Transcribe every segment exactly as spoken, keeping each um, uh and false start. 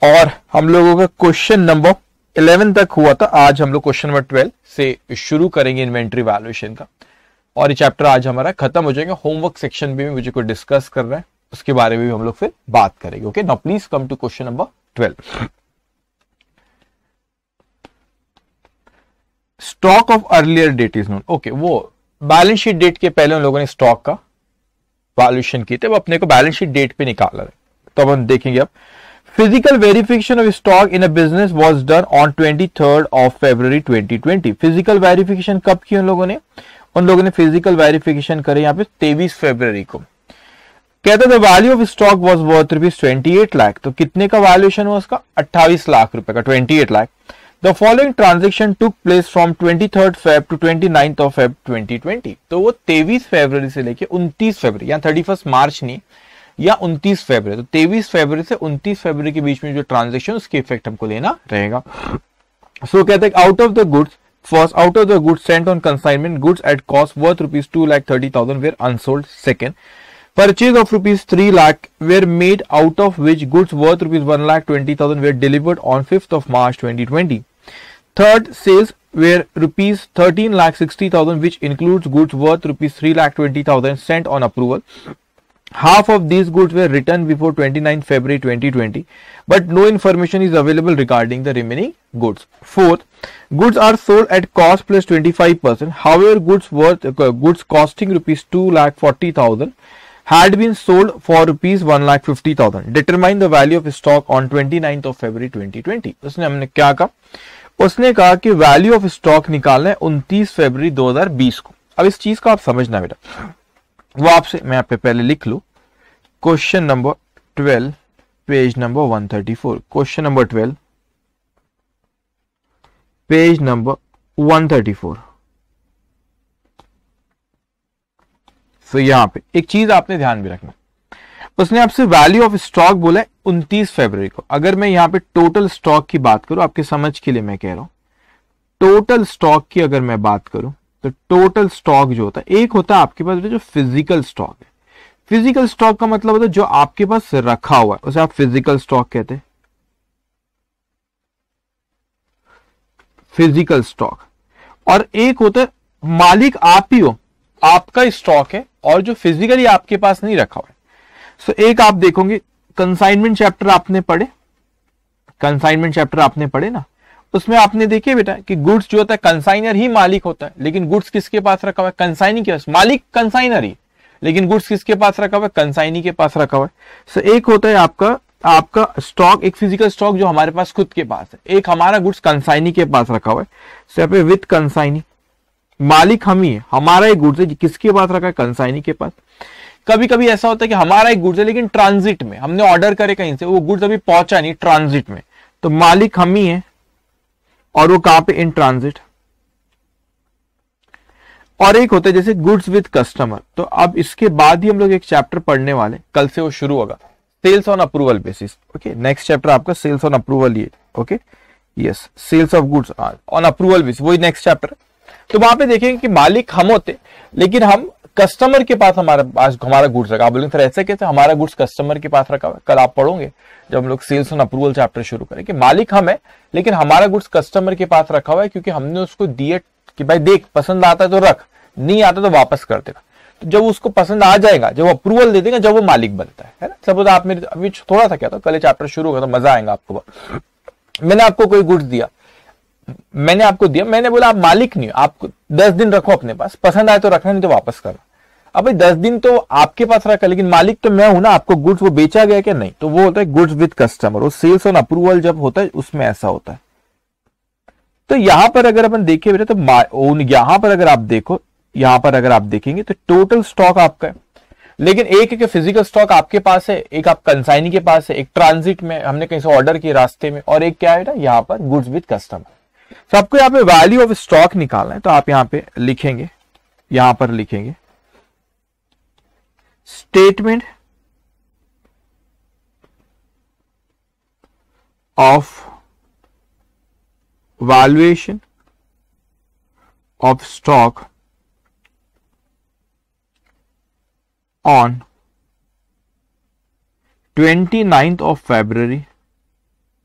और हम लोगों का क्वेश्चन नंबर इलेवन तक हुआ था। आज हम लोग क्वेश्चन नंबर ट्वेल्व से शुरू करेंगे इन्वेंट्री वैल्यूएशन का, और ये चैप्टर आज हमारा खत्म हो जाएगा। होमवर्क सेक्शन भी मुझे कोई डिस्कस कर रहा है, उसके बारे में भी हम लोग फिर बात करेंगे। Okay, now please come to question number twelve. Stock of earlier date is known. Okay, वो बैलेंस शीट डेट के पहले उन लोगों ने स्टॉक का वैल्यूएशन किए थे, वो अपने को बैलेंस शीट डेट पे निकाला है। तो अब हम देखेंगे अब physical verification of stock in a business was done on twenty third of February twenty twenty. Physical verification कब की उन लोगों ने? उन लोगों ने फिजिकल वेरिफिकेशन करे यहाँ पे तेईस फरवरी को। कहता the value of stock was worth rupees twenty eight lakh. तो कितने का वैल्यूएशन हुआ उसका? अट्ठाईस लाख रुपए का, twenty eight lakh. The following transaction took place from twenty third Feb to twenty ninth of Feb twenty twenty. तो वो तेईस फरवरी से लेके उनतीस फरवरी, यहाँ थर्टी फर्स्ट मार्च नहीं या उनतीस फरवरी, तो तेईस फरवरी से उनतीस फरवरी के बीच में जो ट्रांजेक्शन, उसके इफेक्ट हमको लेना रहेगा। सो so, कहते हैं out of the goods first out of the goods sent on consignment goods at cost worth rupees two lakh thirty thousand were unsold. Second, purchase of rupees three lakh were made, out of which goods worth rupees one lakh twenty thousand were delivered on fifth of March twenty twenty. Third, sales were rupees thirteen lakh sixty thousand, which includes goods worth rupees three lakh twenty thousand sent on approval. Half of these goods were returned before twenty-ninth February twenty twenty, but no information is available regarding the remaining goods. Fourth, goods are sold at cost plus twenty-five percent. However, goods worth uh, goods costing rupees two lakh forty thousand had been sold for rupees one lakh fifty thousand. Determine the value of stock on twenty-ninth of February twenty twenty. उसने हमने क्या कहा? उसने कहा कि value of stock निकालना है उनतीस फरवरी दो हज़ार बीस को। अब इस चीज को आप समझना बेटा, वो आपसे मैं आप पे पहले लिख लू। Question number twelve, page number one thirty four. Question number twelve, page number one thirty four. तो यहां पे एक चीज आपने ध्यान में रखना, उसने आपसे वैल्यू ऑफ स्टॉक बोला है उनतीस फरवरी को। अगर मैं यहां पे टोटल स्टॉक की बात करूं, आपके समझ के लिए मैं कह रहा हूं, टोटल स्टॉक की अगर मैं बात करूं तो टोटल स्टॉक जो होता है, एक होता है आपके पास जो फिजिकल स्टॉक है। फिजिकल स्टॉक का मतलब होता है जो आपके पास रखा हुआ है, उसे आप फिजिकल स्टॉक कहते हैं, फिजिकल स्टॉक। और एक होता है मालिक आप ही हो, आपका स्टॉक है और जो फिजिकली आपके पास नहीं रखा हुआ है। सो so, एक आप देखोगे कंसाइनमेंट चैप्टर आपने पढ़े, कंसाइनमेंट चैप्टर आपने पढ़े ना, उसमें आपने देखे बेटा कि गुड्स जो होता है कंसाइनर ही मालिक होता है, लेकिन गुड्स किसके पास रखा हुआ है? कंसाइनी के पास। मालिक कंसाइनर ही, लेकिन गुड्स किसके पास रखा हुआ है? कंसाइनी के पास रखा हुआ है। सो so, एक होता है आपका आपका स्टॉक, एक फिजिकल स्टॉक जो हमारे पास खुद के पास है, एक हमारा गुड्स कंसाइनी के पास रखा हुआ है। सो यहाँ पे विद कंसाइनी, मालिक हम ही है, हमारा एक गुड्स है, किसके पास रखा है? कंसाइनी के पास। कभी कभी ऐसा होता है कि हमारा एक गुड्स है लेकिन ट्रांजिट में, हमने ऑर्डर करे कहीं से, वो गुड्स अभी पहुंचा नहीं, ट्रांजिट में, तो मालिक हम ही है और वो कहां पे? In transit. और एक होता है जैसे गुड्स विद कस्टमर। तो अब इसके बाद ही हम लोग एक चैप्टर पढ़ने वाले, कल से वो शुरू होगा, sales on approval basis. Okay, next chapter आपका सेल्स ऑन अप्रूवल, ये okay, yes, sales of goods on approval basis, वही नेक्स्ट चैप्टर। तो वहां पे देखेंगे कि मालिक हम होते, लेकिन हम कस्टमर के पास हमारा पास हमारा गुड्स रखा। आप बोलेंगे सर ऐसे कैसे? हमारा गुड्स कस्टमर के पास रखा हुआ है। कल आप पढ़ोगे जब हम लोग सेल्स ऑन अप्रूवल चैप्टर शुरू करें कि मालिक हम है लेकिन हमारा गुड्स कस्टमर के पास रखा हुआ है, क्योंकि हमने उसको दिए कि भाई देख, पसंद आता है तो रख, नहीं आता तो वापस कर देगा। तो जब उसको पसंद आ जाएगा, जब वो अप्रूवल दे देगा, जब वो मालिक बनता है, है ना। सपोज आप मेरे अभी थोड़ा सा क्या था, कल चैप्टर शुरू होगा तो मजा आएगा आपको। मैंने आपको कोई गुड्स दिया, मैंने आपको दिया, मैंने बोला आप मालिक नहीं हो, आपको दस दिन रखो अपने पास, पसंद आए तो रखना, नहीं तो वापस करो। अब भाई दस दिन तो आपके पास रखा, लेकिन मालिक तो मैं हूं ना, आपको गुड्स वो बेचा गया क्या? नहीं। तो वो होता है गुड्स विद कस्टमर। वो सेल्स ऑन अप्रूवल जब होता है उसमें ऐसा होता है। तो यहां पर अगर अपन देखें बेटा, तो यहां पर अगर आप देखो, यहां पर अगर आप देखेंगे तो टोटल स्टॉक आपका है, लेकिन एक एक फिजिकल स्टॉक आपके पास है, एक आप कंसाइनी के पास है, एक ट्रांजिट में हमने कहीं से ऑर्डर किए रास्ते में, और एक क्या है ना यहाँ पर गुड्स विद कस्टमर। तो आपको यहाँ पे वैल्यू ऑफ स्टॉक निकालना है, तो आप यहाँ पे लिखेंगे, यहां पर लिखेंगे statement of valuation of stock on twenty-ninth of February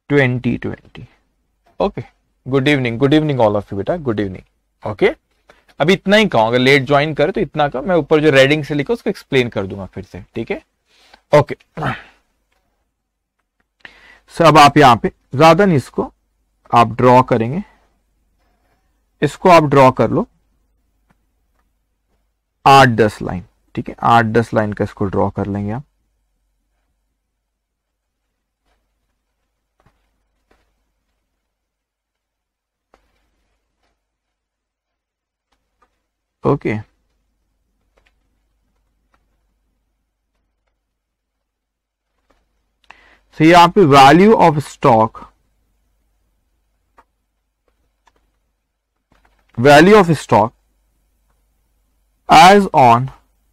twenty twenty. Okay, good evening, good evening all of you बेटा, गुड इवनिंग। ओके, अभी इतना ही कहूँ, अगर लेट ज्वाइन करे तो इतना का, मैं ऊपर जो रेडिंग से लिखा उसको एक्सप्लेन कर दूंगा फिर से, ठीक है। ओके, सब आप यहां पे ज्यादा नहीं, इसको आप ड्रॉ करेंगे, इसको आप ड्रॉ कर लो आठ दस लाइन, ठीक है, आठ दस लाइन का इसको ड्रॉ कर लेंगे आप। Okay okay. तो so, यहां पे value of stock, value of stock as on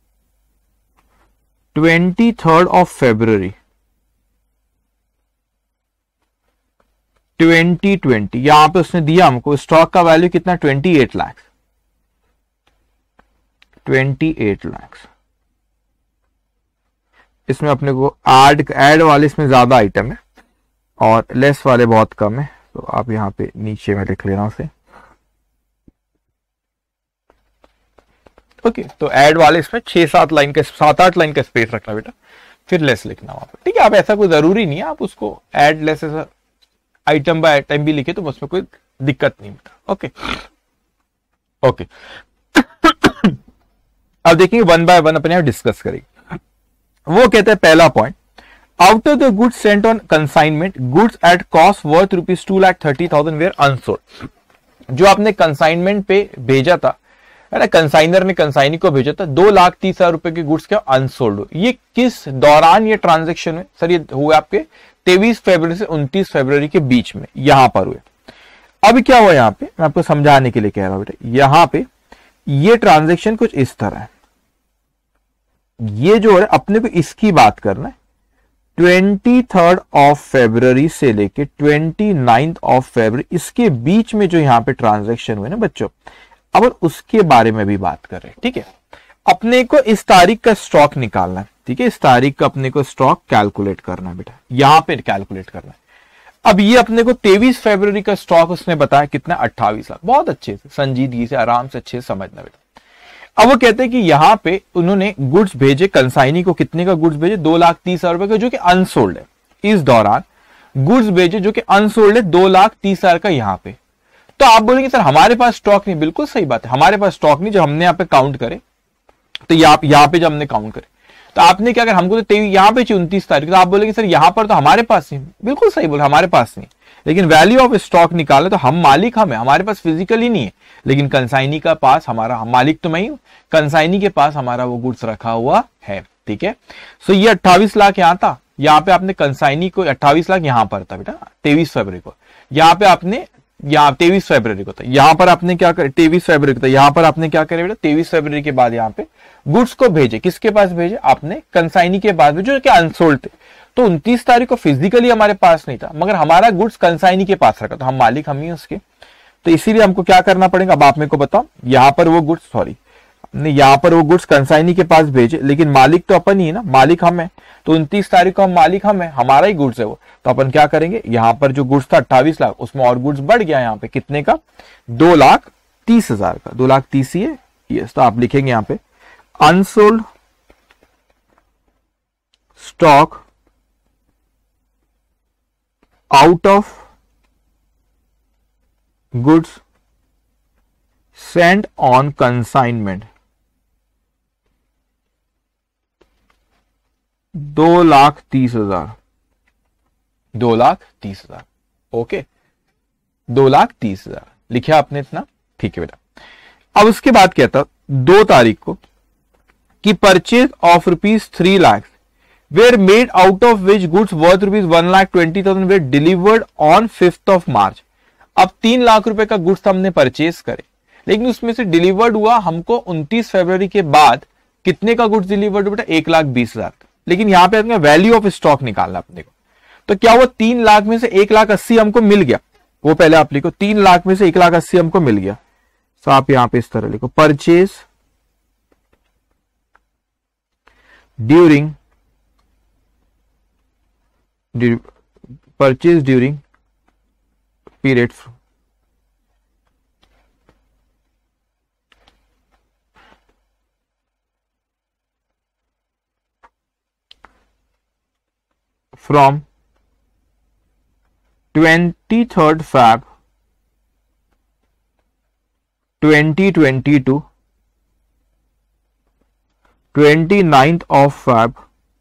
twenty third of February twenty twenty, यहां पे उसने दिया हमको स्टॉक का वैल्यू कितना, twenty eight lakh, twenty eight lakh. इसमें अपने को ऐड ऐड वाले इसमें ज्यादा आइटम है और लेस वाले बहुत कम है, तो आप यहां पे नीचे में लिख लेना उसे। ओके okay, तो ऐड वाले इसमें छह सात लाइन का, सात आठ लाइन का स्पेस रखना बेटा, फिर लेस लिखना वहां पर, ठीक है। आप ऐसा कोई जरूरी नहीं है, आप उसको ऐड लेस ऐसा आइटम बाय आइटम भी लिखे तो उसमें कोई दिक्कत नहीं बेटा। ओके ओके, अब देखेंगे वन बाय वन अपने आप डिस्कस करेंगे। वो कहते हैं पहला point, out of the goods sent on consignment, goods at cost worth rupees two lakh thirty thousand were unsold. जो आपने कंसाइनमेंट पे भेजा था है ना, कंसाइनर ने कंसाइनी को भेजा था, दो लाख तीस हजार रुपए के गुड्स क्या अनसोल्ड हो। ये किस दौरान ये ट्रांजेक्शन है सर, ये हुए आपके तेईस फरवरी से उनतीस फरवरी के बीच में, यहां पर हुए। अब क्या हुआ यहां पे, मैं आपको समझाने के लिए कह रहा हूं बेटा, यहां पे ये ट्रांजेक्शन कुछ इस तरह है। ये जो है अपने को इसकी बात करना है, ट्वेंटी थर्ड ऑफ फरवरी से लेके ट्वेंटी नाइन्थ ऑफ फरवरी, इसके बीच में जो यहां पे ट्रांजेक्शन हुए ना बच्चों, अब उसके बारे में भी बात कर रहे हैं, ठीक है। अपने को इस तारीख का स्टॉक निकालना है, ठीक है, इस तारीख का अपने को स्टॉक कैलकुलेट करना है बेटा, यहां पे कैलकुलेट करना है। अब ये अपने को तेईस फरवरी का स्टॉक उसने बताया कितना, अट्ठाईस लाख। बहुत अच्छे से संजीदगी से आराम से अच्छे से समझना बेटा। अब वो कहते हैं कि यहां पे उन्होंने गुड्स भेजे, कंसाइनी को कितने का गुड्स भेजे, दो लाख तीस हजार रुपए का, जो कि अनसोल्ड है। इस दौरान गुड्स भेजे जो कि अनसोल्ड है, दो लाख तीस हजार का यहां पे। तो आप बोलेंगे सर हमारे पास स्टॉक नहीं, बिल्कुल सही बात है, हमारे पास स्टॉक नहीं। जब हमने यहाँ पे काउंट करे तो यहाँ यहाँ पे जब हमने काउंट करे तो आपने क्या कर, हमको तो यहाँ पे उनतीस तारीख, तो आप बोलेंगे सर यहाँ पर तो हमारे पास नहीं, बिल्कुल सही बोले, हमारे पास नहीं। लेकिन वैल्यू ऑफ स्टॉक निकाले तो हम मालिक हम है, हमारे पास फिजिकली नहीं है, लेकिन कंसाइनी का पास हमारा, हम मालिक तो मैं ही हूं, कंसाइनी के पास हमारा वो गुड्स रखा हुआ है, ठीक है। सो ये अट्ठाईस लाख यहाँ था, यहाँ पे आपने कंसाइनी को, अट्ठाईस लाख यहाँ पर था बेटा तेईस फरवरी को, यहाँ पे आपने यहाँ तेईस फरवरी को था, यहाँ पर आपने क्या कर, तेईस फरवरी को था, यहाँ पर आपने क्या करे बेटा, तेईस फरवरी के बाद यहाँ पे गुड्स को भेजे, किसके पास भेजे, आपने कंसाइनी के पास भेजे, जो कि अनसोल्ड थे। तो उनतीस तारीख को फिजिकली हमारे पास नहीं था, मगर हमारा गुड्स कंसाइनी के पास रखा, तो हम मालिक हम ही उसके। तो इसीलिए हमको क्या करना पड़ेगा, अब आप मेरे को बताओ, यहाँ पर वो गुड्स, सॉरी हमने यहाँ पर वो गुड्स कंसाइनी के पास भेजे, लेकिन मालिक तो अपन ही है ना, मालिक हम है। तो उनतीस तारीख को हम मालिक हम है, हमारा ही गुड्स है वो, तो अपन क्या करेंगे, यहाँ पर जो गुड्स था अट्ठाईस लाख, उसमें और गुड्स बढ़ गया यहाँ पे कितने का, दो लाख तीस हजार का, दो लाख तीस ही है यस। तो आप लिखेंगे यहाँ पे unsold stock out of goods sent on consignment, दो लाख तीस हजार, दो लाख तीस हजार ओके, दो लाख तीस हजार लिखा आपने इतना, ठीक है बेटा। अब उसके बाद क्या था, दो तारीख को कि purchase of rupees three lakh were made out of which goods worth rupees one lakh twenty thousand were delivered on fifth of March. अब तीन लाख रुपए का गुड्स हमने परचेज करे, लेकिन उसमें से डिलीवर्ड हुआ हमको उनतीस फरवरी के बाद कितने का गुड्स डिलीवर्ड हुआ बेटा, एक लाख बीस हजार का। लेकिन यहां पे अपने वैल्यू ऑफ स्टॉक निकालना अपने को, तो क्या वो तीन लाख में से एक लाख अस्सी हमको मिल गया, वो पहले आप लिखो, तीन लाख में से एक लाख अस्सी हमको मिल गया। तो आप यहां पे इस तरह लिखो, purchase during purchase during period from twenty-third Feb twenty twenty to twenty-ninth of Feb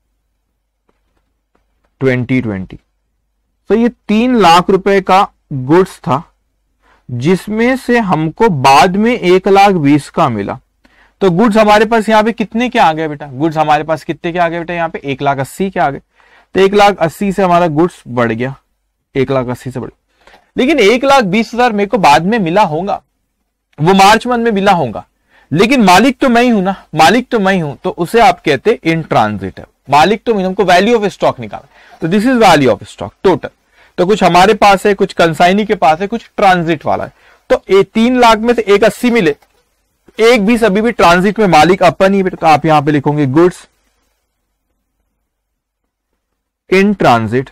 twenty twenty। तो ये तीन लाख रुपए का गुड्स था जिसमें से हमको बाद में एक लाख बीस का मिला। तो गुड्स हमारे पास यहाँ पे कितने के आ गए बेटा? गुड्स हमारे पास कितने के आ गए बेटा? यहाँ पे एक लाख अस्सी के आ गए। तो एक लाख अस्सी से हमारा गुड्स बढ़ गया, एक लाख अस्सी से बढ़ गया। लेकिन एक लाख बीस हजार मेरे को बाद में मिला होगा, वो मार्च मंथ में मिला होगा, लेकिन मालिक तो मैं ही हूं ना, मालिक तो मैं ही हूं, तो उसे आप कहते इन ट्रांजिट है। मालिक तो हमको वैल्यू ऑफ स्टॉक निकालना, तो this is value of stock total. तो कुछ हमारे पास है, कुछ कंसाइनी के पास है, कुछ ट्रांजिट वाला है। तो ए, तीन लाख में से एक अस्सी मिले, एक बीस अभी भी ट्रांजिट में मालिक अपन ही। तो आप यहां पे लिखोगे goods in transit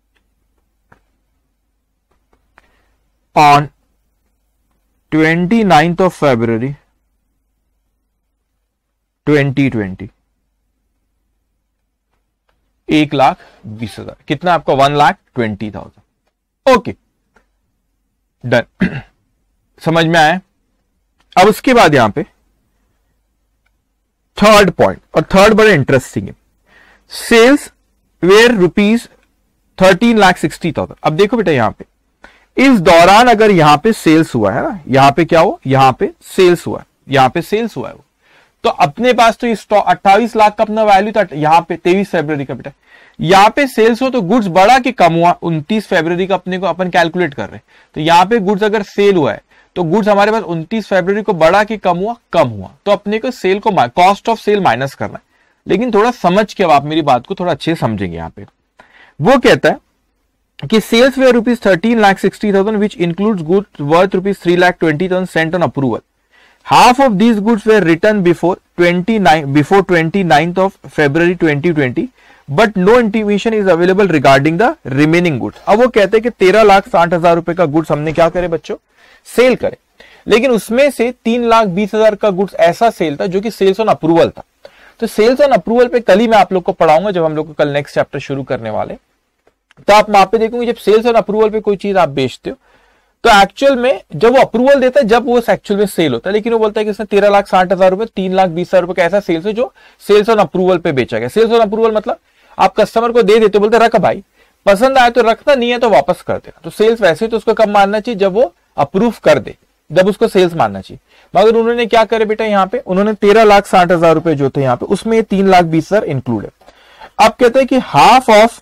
on twenty-ninth of February twenty twenty। एक लाख बीस हजार, कितना आपका? One lakh twenty thousand. Okay done, समझ में आया? अब उसके बाद यहां पे थर्ड पॉइंट, और थर्ड बड़ा इंटरेस्टिंग है। Sales were rupees thirteen lakh sixty thousand. अब देखो बेटा यहां पे इस दौरान अगर यहां पे सेल्स हुआ है ना, यहां पे क्या हुआ? यहां पे सेल्स हुआ है, यहां पे सेल्स हुआ है वो, तो अपने पास तो स्टॉक अट्ठाईस लाख का अपना वैल्यू था यहां पे तेईस फरवरी का बेटा। यहां पे सेल्स हो तो गुड्स बढ़ा कि कम हुआ? उनतीस फरवरी का अपने को अपन कैलकुलेट कर रहे हैं, तो यहां पे गुड्स अगर सेल हुआ है तो गुड्स हमारे पास उनतीस फरवरी को बढ़ा कि कम हुआ? कम हुआ। तो अपने को सेल को कॉस्ट ऑफ सेल माइनस करना है। लेकिन थोड़ा समझ के अब आप मेरी बात को थोड़ा अच्छे समझेंगे। यहां पे वो कहता है कि sales were rupees thirteen lakh sixty thousand which includes goods worth rupees three lakh twenty thousand sent on approval. Half of these goods were return before twenty nine before twenty ninth of February twenty twenty, but no intimation is available regarding the remaining goods. अब वो कहते हैं कि तेरह लाख साठ हजार रुपए का गुड्स हमने क्या करे बच्चों? सेल करे, लेकिन उसमें से तीन लाख बीस हजार का गुड्स ऐसा सेल था जो कि सेल्स ऑन अप्रूवल था। तो सेल्स ऑन अप्रूवल पे कल ही मैं आप लोग को पढ़ाऊंगा, जब हम लोग को कल नेक्स्ट चैप्टर शुरू करने वाले। तो आप वहां पे देखोगे जब सेल्स ऑन अप्रूवल पे कोई चीज आप बेचते हो तो एक्चुअल में जब वो अप्रूवल देता है, जब वो एक्चुअल में सेल होता है, लेकिन वो बोलता है कि उसने तेरह लाख साठ हजार रुपए तीन लाख बीस हजार रुपए का ऐसा सेल्स है जो सेल्स ऑन अप्रूवल पे बेचा गया। सेल्स ऑन अप्रूवल मतलब आप कस्टमर को दे देते, बोलते रख भाई, पसंद आए तो रखना, नहीं है तो वापस कर देना। तो सेल्स वैसे तो उसको कब मानना चाहिए? जब वो अप्रूव कर दे, जब उसको सेल्स मानना चाहिए। मगर उन्होंने क्या करे बेटा, यहाँ पे उन्होंने तेरह लाख साठ हजार रुपए जो थे यहाँ पे, उसमें तीन लाख बीस हजार इंक्लूड है। अब कहते हैं कि half of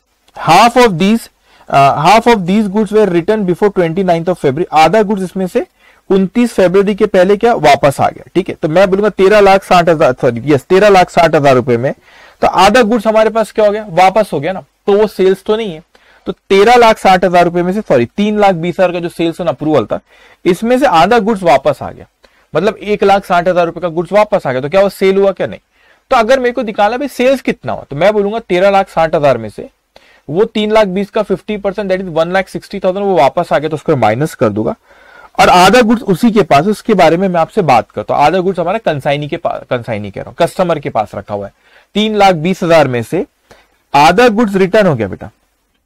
half of these half of these goods were return before twenty ninth of February. आधा गुड्स इसमें से उनतीस फरवरी के पहले क्या वापस आ गया। ठीक है, तो मैं बोलूंगा तेरह लाख साठ हजार सॉरी यस तेरह लाख साठ हजार रुपए में तो आधा गुड्स हमारे पास क्या हो गया? वापस हो गया ना, तो वो सेल्स तो नहीं है। तो तेरह लाख साठ हजार रुपए में से सॉरी तीन लाख बीस हजार का जो सेल्स ऑन अप्रूवल था, इसमें से आधा गुड्स वापस आ गया, मतलब एक लाख साठ हजार रुपए का गुड्स वापस आ गया। तो क्या वो सेल हुआ क्या? नहीं। तो अगर मेरे को दिखाना भाई सेल्स कितना हुआ, तो मैं बोलूंगा तेरह लाख साठ हजार में से वो तीन लाख बीस का fifty percent that is one lakh sixty thousand वो वापस आ गया, तो उसको माइनस कर दूंगा। और आधा गुड्स उसी के पास, उसके बारे में मैं आपसे बात करता हूं। आधा गुड्स हमारा कंसाइनी के पास, कंसाइनी कह रहा हूं, कस्टमर के पास रखा हुआ है। तीन लाख बीस हजार में से आधा गुड्स रिटर्न हो गया बेटा,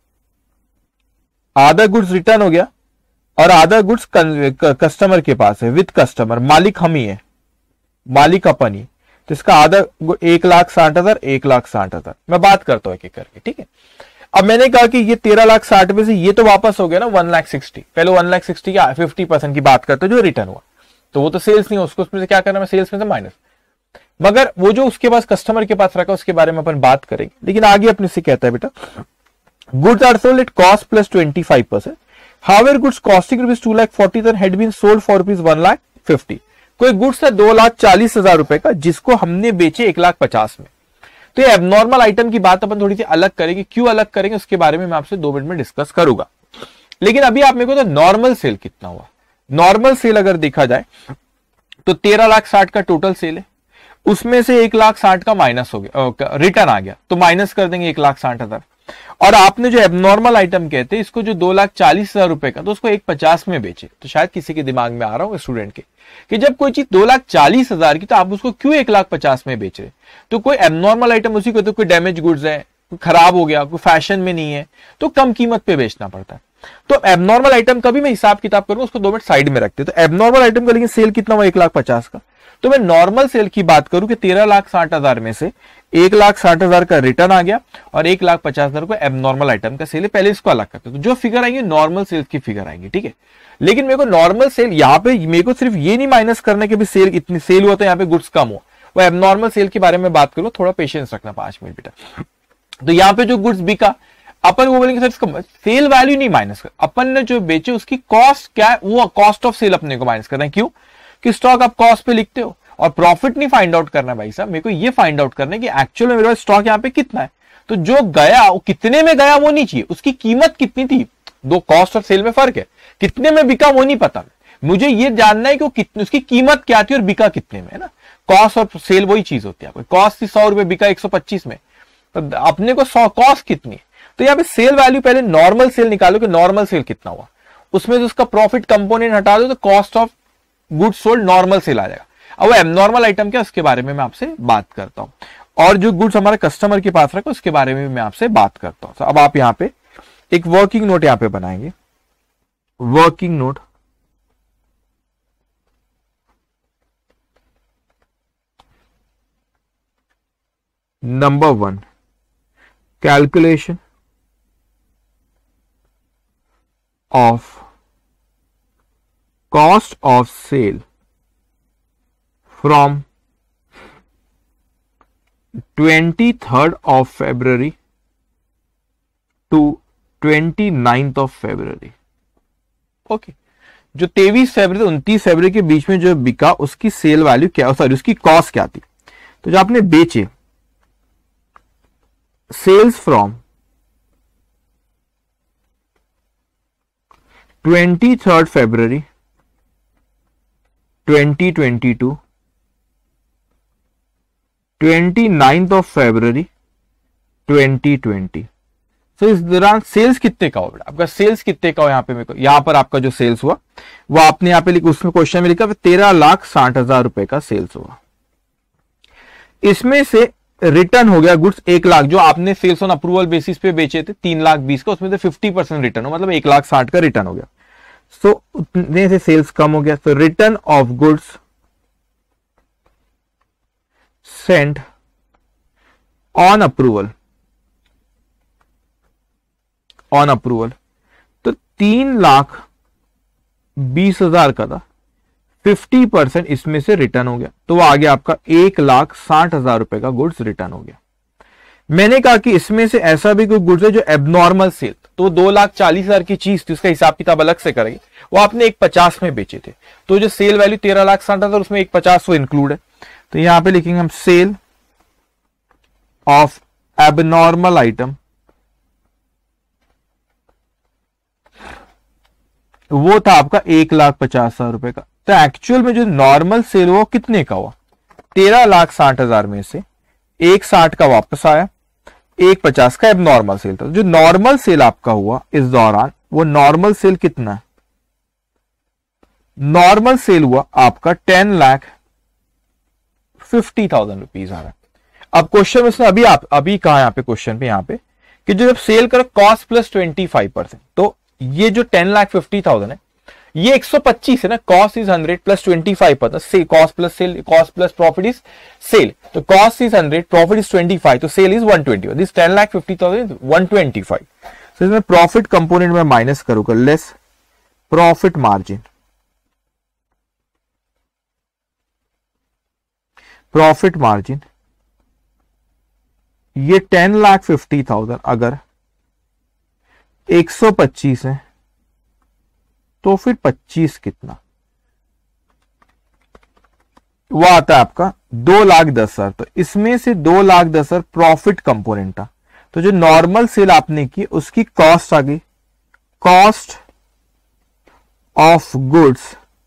आधा गुड्स रिटर्न हो गया और आधा गुड्स कस्टमर के पास है। विद कस्टमर मालिक हम ही है, मालिक अपन ही। तो इसका आधा एक लाख साठ हजार एक लाख साठ हजार मैं बात करता हूं एक एक करके। ठीक है, अब मैंने कहा कि ये तेरह लाख साठ में से ये तो वापस हो गया ना वन लाख सिक्सटी। पहले वन लाख सिक्सटी का फिफ्टी परसेंट की बात करते जो रिटर्न हुआ, तो वो तो सेल्स नहीं, उसको उसमें से क्या करना है? सेल्स में से माइनस। मगर वो जो उसके पास कस्टमर के पास रखा उसके बारे में अपन बात करेंगे। लेकिन आगे अपने से कहता है बेटा goods are sold at cost plus twenty five percent. However goods costing rupees two lakh forty thousand had been sold for rupees one lakh fifty. कोई गुड्स था दो लाख चालीस हजार रुपए का जिसको हमने बेचे एक लाख पचास में। तो ये एबनॉर्मल आइटम की बात अपन थोड़ी सी अलग करेंगे, क्यों अलग करेंगे उसके बारे में मैं आपसे दो मिनट में डिस्कस करूंगा। लेकिन अभी आप मेरे को तो नॉर्मल सेल कितना हुआ, नॉर्मल सेल अगर देखा जाए तो तेरह लाख साठ का टोटल सेल है, उसमें से एक लाख साठ का माइनस हो गया, रिटर्न आ गया, तो माइनस कर देंगे एक लाख साठ हजार। और आपने जो एबनॉर्मल आइटम कहते हैं इसको जो दो लाख चालीस हजार रुपए का, तो उसको एक पचास में बेचे। तो शायद किसी के दिमाग में आ रहा हो स्टूडेंट के कि जब कोई चीज दो लाख चालीस हजार की तो आप उसको क्यों एक लाख पचास में बेच रहे? तो कोई एबनॉर्मल आइटम उसी को, तो कोई डैमेज गुड्स है, कोई खराब हो गया, कोई फैशन में नहीं है, तो कम कीमत पे बेचना पड़ता है। तो एबनॉर्मल आइटम का भी मैं हिसाब किताब करूंगा, उसको दो मिनट साइड में रखते। तो एबनॉर्मल आइटम का लेकिन सेल कितना हुआ? एक लाख पचास का। तो मैं नॉर्मल सेल की बात करूं कि तेरह लाख साठ हजार में से एक लाख साठ हजार का रिटर्न आ गया और एक लाख पचास हजार को एबनॉर्मल आइटम का सेल है। पहले इसको अलग करते हैं, तो जो फिगर आएंगे नॉर्मल सेल्स की फिगर आएंगी, ठीक है। लेकिन मेरे को नॉर्मल सेल यहाँ पे मेरे को सिर्फ ये नहीं माइनस करना कि भी सेल इतनी सेल हुआ तो यहाँ पे गुड्स कम हो, वो एबनॉर्मल सेल के बारे में बात करूं, थोड़ा पेशेंस रखना पांच मिनट बेटा। तो यहाँ पे जो गुड्स बिका अपन वो बोलेंगे सर इसका सेल वैल्यू नहीं माइनस कर, अपन ने जो बेचे उसकी कॉस्ट क्या है, वो कॉस्ट ऑफ सेल अपने को माइनस करना है। क्यों? कि स्टॉक आप कॉस्ट पे लिखते हो और प्रॉफिट नहीं फाइंड आउट करना भाई साहब, मेरे को ये फाइंड आउट करना है कि एक्चुअल में मेरे पास स्टॉक यहाँ पे कितना है। तो जो गया वो कितने में गया वो नहीं चाहिए, उसकी कीमत कितनी थी। दो कॉस्ट और सेल में फर्क है, कितने में बिका वो नहीं पता, मुझे ये जानना है कि वो कितने, उसकी कीमत क्या थी और बिका कितने में, है ना। कॉस्ट और सेल वही चीज होती है। कॉस्ट थी सौ रुपए, बिका एक सौ पच्चीस में, तो अपने को सौ कॉस्ट कितनी है। तो यहाँ पे सेल वैल्यू पहले नॉर्मल सेल निकालो कि नॉर्मल सेल कितना हुआ, उसमें से उसका प्रॉफिट कंपोनेंट हटा दो तो cost of goods sold normal sale आ जाएगा। अब वो एबनॉर्मल आइटम क्या उसके बारे में मैं आपसे बात करता हूं, और जो गुड्स हमारे कस्टमर के पास रखो उसके बारे में मैं आपसे बात करता हूं। तो अब आप यहाँ पे एक वर्किंग नोट यहाँ पे बनाएंगे। Working note number one, calculation of cost of sale from twenty-third of February to twenty-ninth of February। Okay, जो तेईस फरवरी से उनतीस फरवरी के बीच में जो बिका उसकी सेल वैल्यू क्या, सॉरी उसकी कॉस्ट क्या थी। तो जो आपने बेचे, sales from twenty-third February twenty twenty-two, twenty-ninth of February twenty twenty। तो इस दौरान सेल्स कितने का हो, आपका सेल्स कितने का हो। यहाँ पे मेरे को यहाँ पर आपका जो सेल्स हुआ वो आपने यहाँ पे लिखा, उसमें क्वेश्चन में लिखा तेरह लाख साठ हजार रुपए का सेल्स हुआ। इसमें से रिटर्न हो गया गुड्स एक लाख, जो आपने सेल्स ऑन अप्रूवल बेसिस पे बेचे थे तीन लाख बीस का, उसमें से फिफ्टी परसेंट रिटर्न हो, मतलब एक लाख साठ का रिटर्न हो गया। सो so, उतने से सेल्स कम हो गया। तो return of goods sent on approval, on approval तो तीन लाख बीस हजार का था, फिफ्टी परसेंट इसमें से रिटर्न हो गया, तो वो आ गया आपका एक लाख साठ हजार रुपए का गुड्स रिटर्न हो गया। मैंने कहा कि इसमें से ऐसा भी कोई गुड्स है जो एबनॉर्मल सेल, तो दो लाख चालीस हजार की चीज थी, उसका हिसाब किताब अलग से करेंगे, वो आपने एक पचास में बेचे थे, तो जो सेल वैल्यू तेरह लाख साठ हजार उसमें एक पचास वो इंक्लूड है। तो यहां पे लिखेंगे हम सेल ऑफ एबनॉर्मल आइटम, वो था आपका एक लाख पचास हजार रुपए का। तो एक्चुअल में जो नॉर्मल सेल हुआ कितने का हुआ, तेरह लाख साठ हजार में से एक साठ का वापस आया, एक पचास का एबनॉर्मल सेल था। जो नॉर्मल सेल आपका हुआ इस दौरान, वो नॉर्मल सेल कितना है, नॉर्मल सेल हुआ आपका ten lakh fifty thousand rupees आ रहा है। अब क्वेश्चन में अभी आप अभी कहा यहाँ पे क्वेश्चन पे यहाँ पे कि जो जब सेल करो cost plus twenty five percent, तो ये जो टेन लाख फिफ्टी थाउजेंड है ये एक सौ पच्चीस है ना, cost is hundred plus twenty five percent, cost plus sale, cost plus profit is sale, तो cost is hundred, profit is twenty five, तो sale is one twenty, this ten lakh fifty thousand one twenty five. तो इसमें profit component में minus करूंगा, less profit margin, profit margin ये ten lakh fifty thousand अगर एक सौ पच्चीस है तो फिर पच्चीस कितना, वो आता है आपका दो लाख दस हजार। तो इसमें से दो लाख दस हजार प्रॉफिट कंपोनेंट था, तो जो नॉर्मल सेल आपने की उसकी कॉस्ट आ गई, cost of goods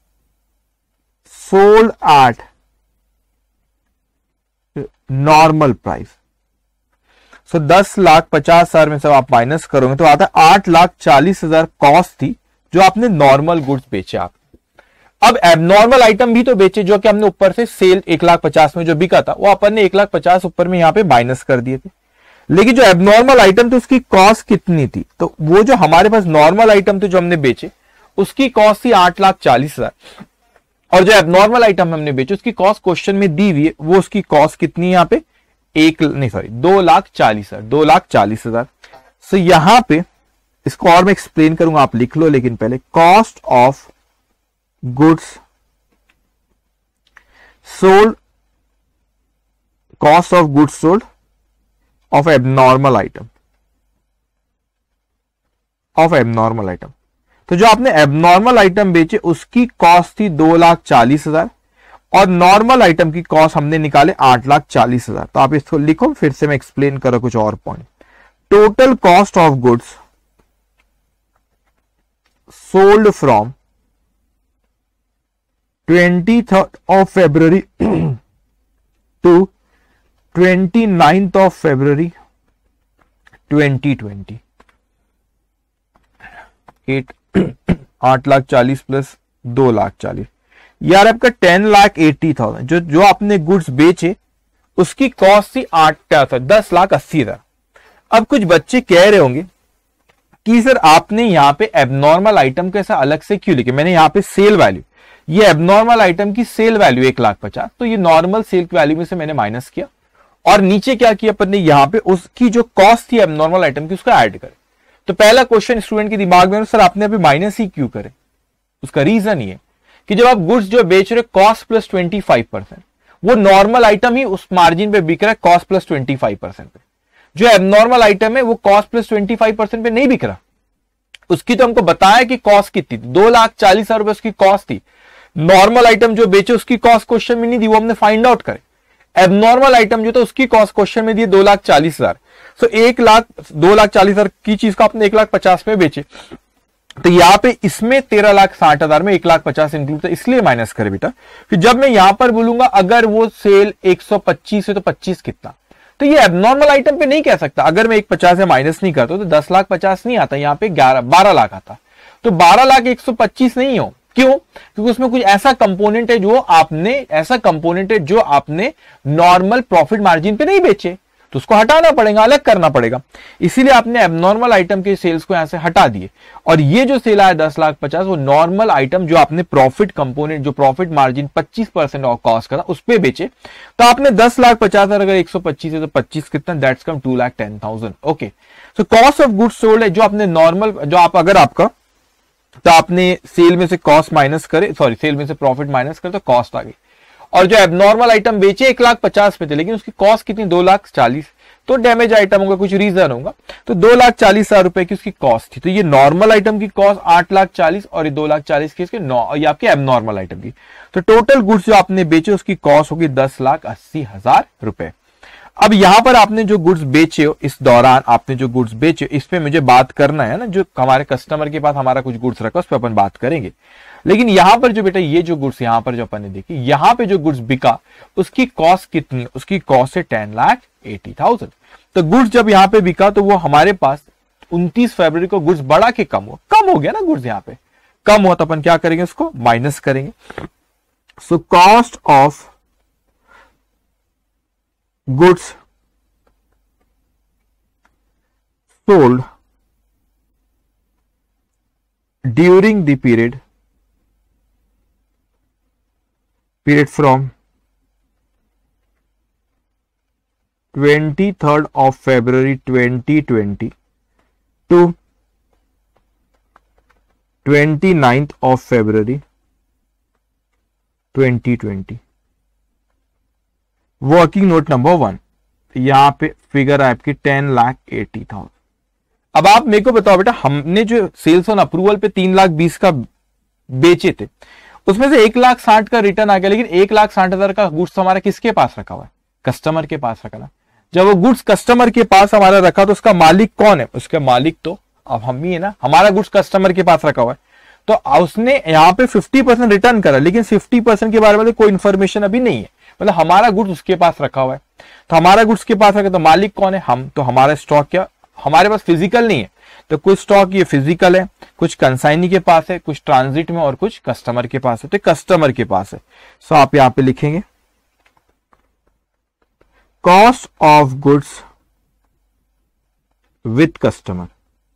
sold at normal price. So दस लाख पचास हजार में से आप माइनस करोगे तो आता है आठ लाख चालीस हजार कॉस्ट थी जो आपने नॉर्मल गुड्स बेचे आप। अब एबनॉर्मल आइटम भी तो बेचे जो कि हमने ऊपर से सेल एक लाख पचास में जो बिका था वो अपन ने एक लाख पचास ऊपर में यहां पे माइनस कर दिए थे। लेकिन जो एबनॉर्मल आइटम थी उसकी कॉस्ट कितनी थी, तो वो जो हमारे पास नॉर्मल आइटम थे जो हमने बेचे उसकी कॉस्ट थी आठ लाख चालीस हजार और जो एबनॉर्मल आइटम हमने बेचे उसकी कॉस्ट क्वेश्चन में दी हुई है वो उसकी कॉस्ट कितनी है यहाँ पे एक नहीं सॉरी दो लाख चालीस हजार दो लाख चालीस हजार सो यहां पे इसको और मैं एक्सप्लेन करूंगा, आप लिख लो। लेकिन पहले cost of goods sold, cost of goods sold of abnormal item of abnormal item तो जो आपने एबनॉर्मल आइटम बेचे उसकी कॉस्ट थी दो लाख चालीस हजार और नॉर्मल आइटम की कॉस्ट हमने निकाले आठ लाख चालीस हजार। तो आप इसको लिखो, फिर से मैं एक्सप्लेन करो कुछ और point. Total cost of goods sold from twenty third of February to twenty ninth of February twenty twenty at आठ लाख चालीस प्लस दो लाख चालीस यार आपका टेन लाख एट्टी थाउजेंड जो जो आपने गुड्स बेचे उसकी कॉस्ट थी आठ दस लाख अस्सी हजार। अब कुछ बच्चे कह रहे होंगे कि सर आपने यहां पे एबनॉर्मल आइटम को ऐसा अलग से क्यों लिखे, मैंने यहां पे सेल वैल्यू ये एबनॉर्मल आइटम की सेल वैल्यू एक लाख पचास तो ये नॉर्मल सेल वैल्यू में से मैंने माइनस किया और नीचे क्या किया अपन ने यहां पे उसकी जो कॉस्ट थी एबनॉर्मल आइटम की उसको ऐड करे। तो पहला क्वेश्चन स्टूडेंट के दिमाग में सर आपने अभी माइनस ही क्यों करे, उसका रीजन ये कि जब आप गुड्स जो बेच रहे cost plus twenty five percent वो नॉर्मल आइटम ही उस मार्जिन पे बिक रहा है cost plus twenty five percent पे, जो एबनॉर्मल आइटम है वो cost plus twenty five percent पे नहीं बिक रहा। उसकी तो हमको बताया कि कॉस्ट कितनी थी, दो लाख चालीस हजार रुपए उसकी कॉस्ट थी। नॉर्मल आइटम जो बेचे उसकी कॉस्ट क्वेश्चन में नहीं दी, वो हमने फाइंड आउट करे। एबनॉर्मल आइटम जो था उसकी कॉस्ट क्वेश्चन में दी दो लाख चालीस हजार सो एक लाख दो लाख चालीस हजार की चीज को आपने एक लाख पचास में बेचे तो यहां पे इसमें तेरह लाख साठ हजार में एक लाख पचास इंक्लूड था इसलिए माइनस करे बेटा। फिर जब मैं यहां पर बोलूंगा अगर वो सेल एक सौ पच्चीस है तो पच्चीस कितना, तो ये एबनॉर्मल आइटम पे नहीं कह सकता। अगर मैं एक पचास से माइनस नहीं करता तो दस लाख पचास नहीं आता, यहाँ पे ग्यारह बारह लाख आता। तो बारह लाख एक सौ पच्चीस नहीं हो, क्यों? क्योंकि उसमें कुछ ऐसा कंपोनेंट है जो आपने ऐसा कंपोनेंट है जो आपने नॉर्मल प्रॉफिट मार्जिन पे नहीं बेचे, तो उसको हटाना पड़ेगा, अलग करना पड़ेगा। इसीलिए आपने एबनॉर्मल आइटम के सेल्स को यहां से हटा दिए और ये जो सेल आया दस लाख पचास वो नॉर्मल आइटम जो आपने प्रॉफिट कंपोनेंट जो प्रॉफिट मार्जिन पच्चीस परसेंट ऑफ कॉस्ट का था उस पे बेचे। तो आपने दस लाख पचास अगर एक सौ पच्चीस है तो पच्चीस कितना, that's come two lakh ten thousand. Okay, so cost of goods sold है जो आपने नॉर्मल जो आप अगर आपका तो आपने सेल में से कॉस्ट माइनस करे सॉरी सेल में से प्रॉफिट माइनस करे तो कॉस्ट आ गई। और जो एबनॉर्मल आइटम बेचे एक लाख पचास पे थे लेकिन उसकी कॉस्ट कितनी, दो लाख चालीस, तो डैमेज आइटम होगा, कुछ रीजन होगा, तो दो लाख चालीस हजार रुपए की उसकी कॉस्ट थी। तो ये नॉर्मल आइटम की कॉस्ट आठ लाख चालीस और ये दो लाख चालीस की इसके ये आपके एबनॉर्मल आइटम की। तो टोटल गुड्स जो आपने बेचे उसकी कॉस्ट होगी दस लाख अस्सी हजार रुपए। अब यहां पर आपने जो गुड्स बेचे हो इस दौरान आपने जो गुड्स बेचे इस पे मुझे बात करना है ना, जो हमारे कस्टमर के पास हमारा कुछ गुड्स रखा उस पर अपन बात करेंगे। लेकिन यहां पर जो बेटा ये जो गुड्स यहां पर जो अपन ने देखी यहां पे जो गुड्स बिका उसकी कॉस्ट कितनी है, उसकी कॉस्ट है टेन लाख एटी थाउजेंड। तो गुड्स जब यहां पे बिका तो वो हमारे पास उनतीस फरवरी को गुड्स बढ़ा के कम हुआ, कम हो गया ना गुड्स, यहां पे कम हुआ तो अपन क्या करेंगे, उसको माइनस करेंगे। So cost of goods sold during the period period from twenty-third of February twenty twenty to twenty-ninth of February twenty twenty। Working note number one, यहां पे फिगर है आपकी टेन लाख एटी थाउजेंड। अब आप मेरे को बताओ बेटा, हमने जो सेल्स ऑन अप्रूवल पे तीन लाख बीस का बेचे थे उसमें से एक लाख साठ का रिटर्न आ गया, लेकिन एक लाख साठ हजार का गुड्स हमारा किसके पास रखा हुआ है, कस्टमर के पास रखा ना। जब वो गुड्स कस्टमर के पास हमारा रखा तो उसका मालिक कौन है, उसके मालिक तो अब हम ही है ना। हमारा गुड्स कस्टमर के पास रखा हुआ है तो उसने यहाँ पे फिफ्टी परसेंट रिटर्न करा, लेकिन फिफ्टी परसेंट के बारे में कोई इन्फॉर्मेशन अभी नहीं है, मतलब हमारा गुड्स उसके पास रखा हुआ है। तो हमारा गुड्स के पास रखा तो मालिक कौन है? हम। तो हमारा स्टॉक क्या हमारे पास फिजिकल नहीं है, तो कुछ स्टॉक ये फिजिकल है, कुछ कंसाइनी के पास है, कुछ ट्रांजिट में और कुछ कस्टमर के पास है। तो कस्टमर के पास है। सो आप यहां पे लिखेंगे cost of goods with customer.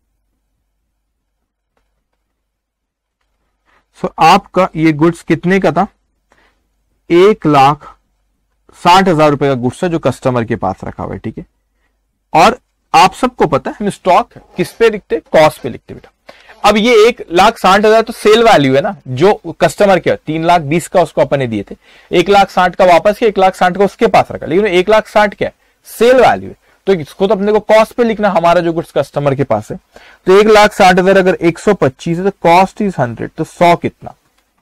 So आपका ये गुड्स कितने का था? एक लाख साठ हजार रुपए का गुड्स है जो कस्टमर के पास रखा हुआ है, ठीक है। और आप सबको पता है हम स्टॉक किस पे लिखते? कॉस्ट पे लिखते बेटा। अब ये एक लाख साठ हजार तो सेल वैल्यू है ना, जो कस्टमर के तीन लाख बीस का उसको अपन ने दिए थे, एक लाख साठ का वापस किया, एक लाख साठ का उसके पास रखा, लेकिन एक लाख साठ क्या है? सेल वैल्यू है। तो इसको तो अपने को कॉस्ट पे लिखना, हमारा जो गुड्स कस्टमर के पास है। तो एक लाख साठ हजार अगर एक सौ पच्चीस है तो कॉस्ट इज हंड्रेड, तो सौ कितना?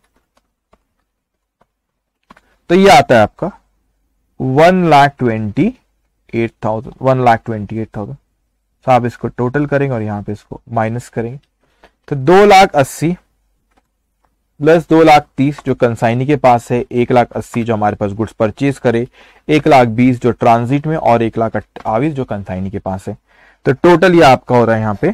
तो ये आता है आपका one lakh twenty eight thousand one lakh twenty eight thousand. तो आप इसको टोटल करेंगे और यहां पे इसको माइनस करेंगे, तो दो लाख अस्सी प्लस दो लाख तीस जो कंसाइनी के पास है, एक लाख अस्सी जो हमारे पास गुड्स परचेज करे, एक लाख बीस जो ट्रांजिट में और एक लाख अट्ठाईस जो कंसाइनी के पास है। तो टोटल ये आपका हो रहा है यहाँ पे,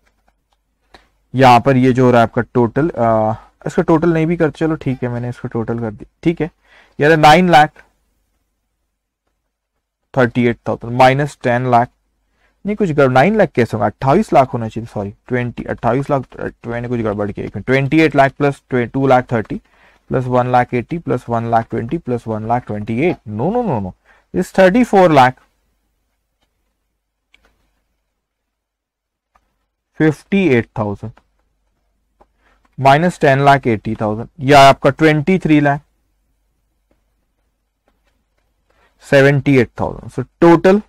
यहाँ पर ये जो हो रहा है आपका टोटल, आ, इसका टोटल नहीं भी कर, चलो ठीक है मैंने इसको टोटल कर दी, ठीक है। यार nine lakh thirty eight thousand minus ten lakh नहीं कुछ गड़बड़, नाइन लाख कैसे होगा? अट्ठाईस लाख होना चाहिए, सॉरी ट्वेंटी अट्ठाईस लाख मैंने कुछ गड़बड़ किया। Twenty eight lakh plus two lakh thirty plus one lakh eighty plus one lakh twenty plus one lakh twenty eight, no no no no इस thirty four lakh fifty eight thousand minus ten lakh eighty thousand, या आपका twenty three lakh seventy eight thousand. So total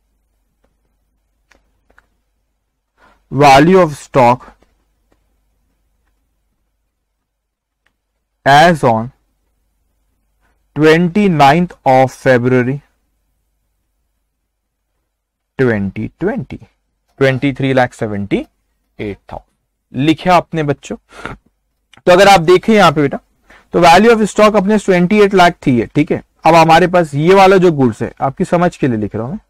value of stock as on twenty-ninth of February twenty twenty twenty-three lakh seventy-eight thousand लिखे आपने बच्चों। तो अगर आप देखें यहां पे बेटा, तो वैल्यू ऑफ स्टॉक अपने अट्ठाईस लाख थी है, ठीक है। अब हमारे पास ये वाला जो गुड्स है, आपकी समझ के लिए लिख रहा हूं मैं,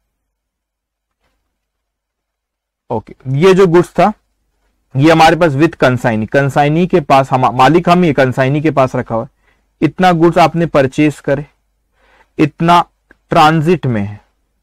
ओके okay. ये जो गुड्स था ये हमारे पास विथ कंसाइनी, कंसाइनी के पास हम मालिक हम ही कंसाइनी के पास रखा हुआ है। इतना गुड्स आपने परचेज करे, इतना ट्रांजिट में है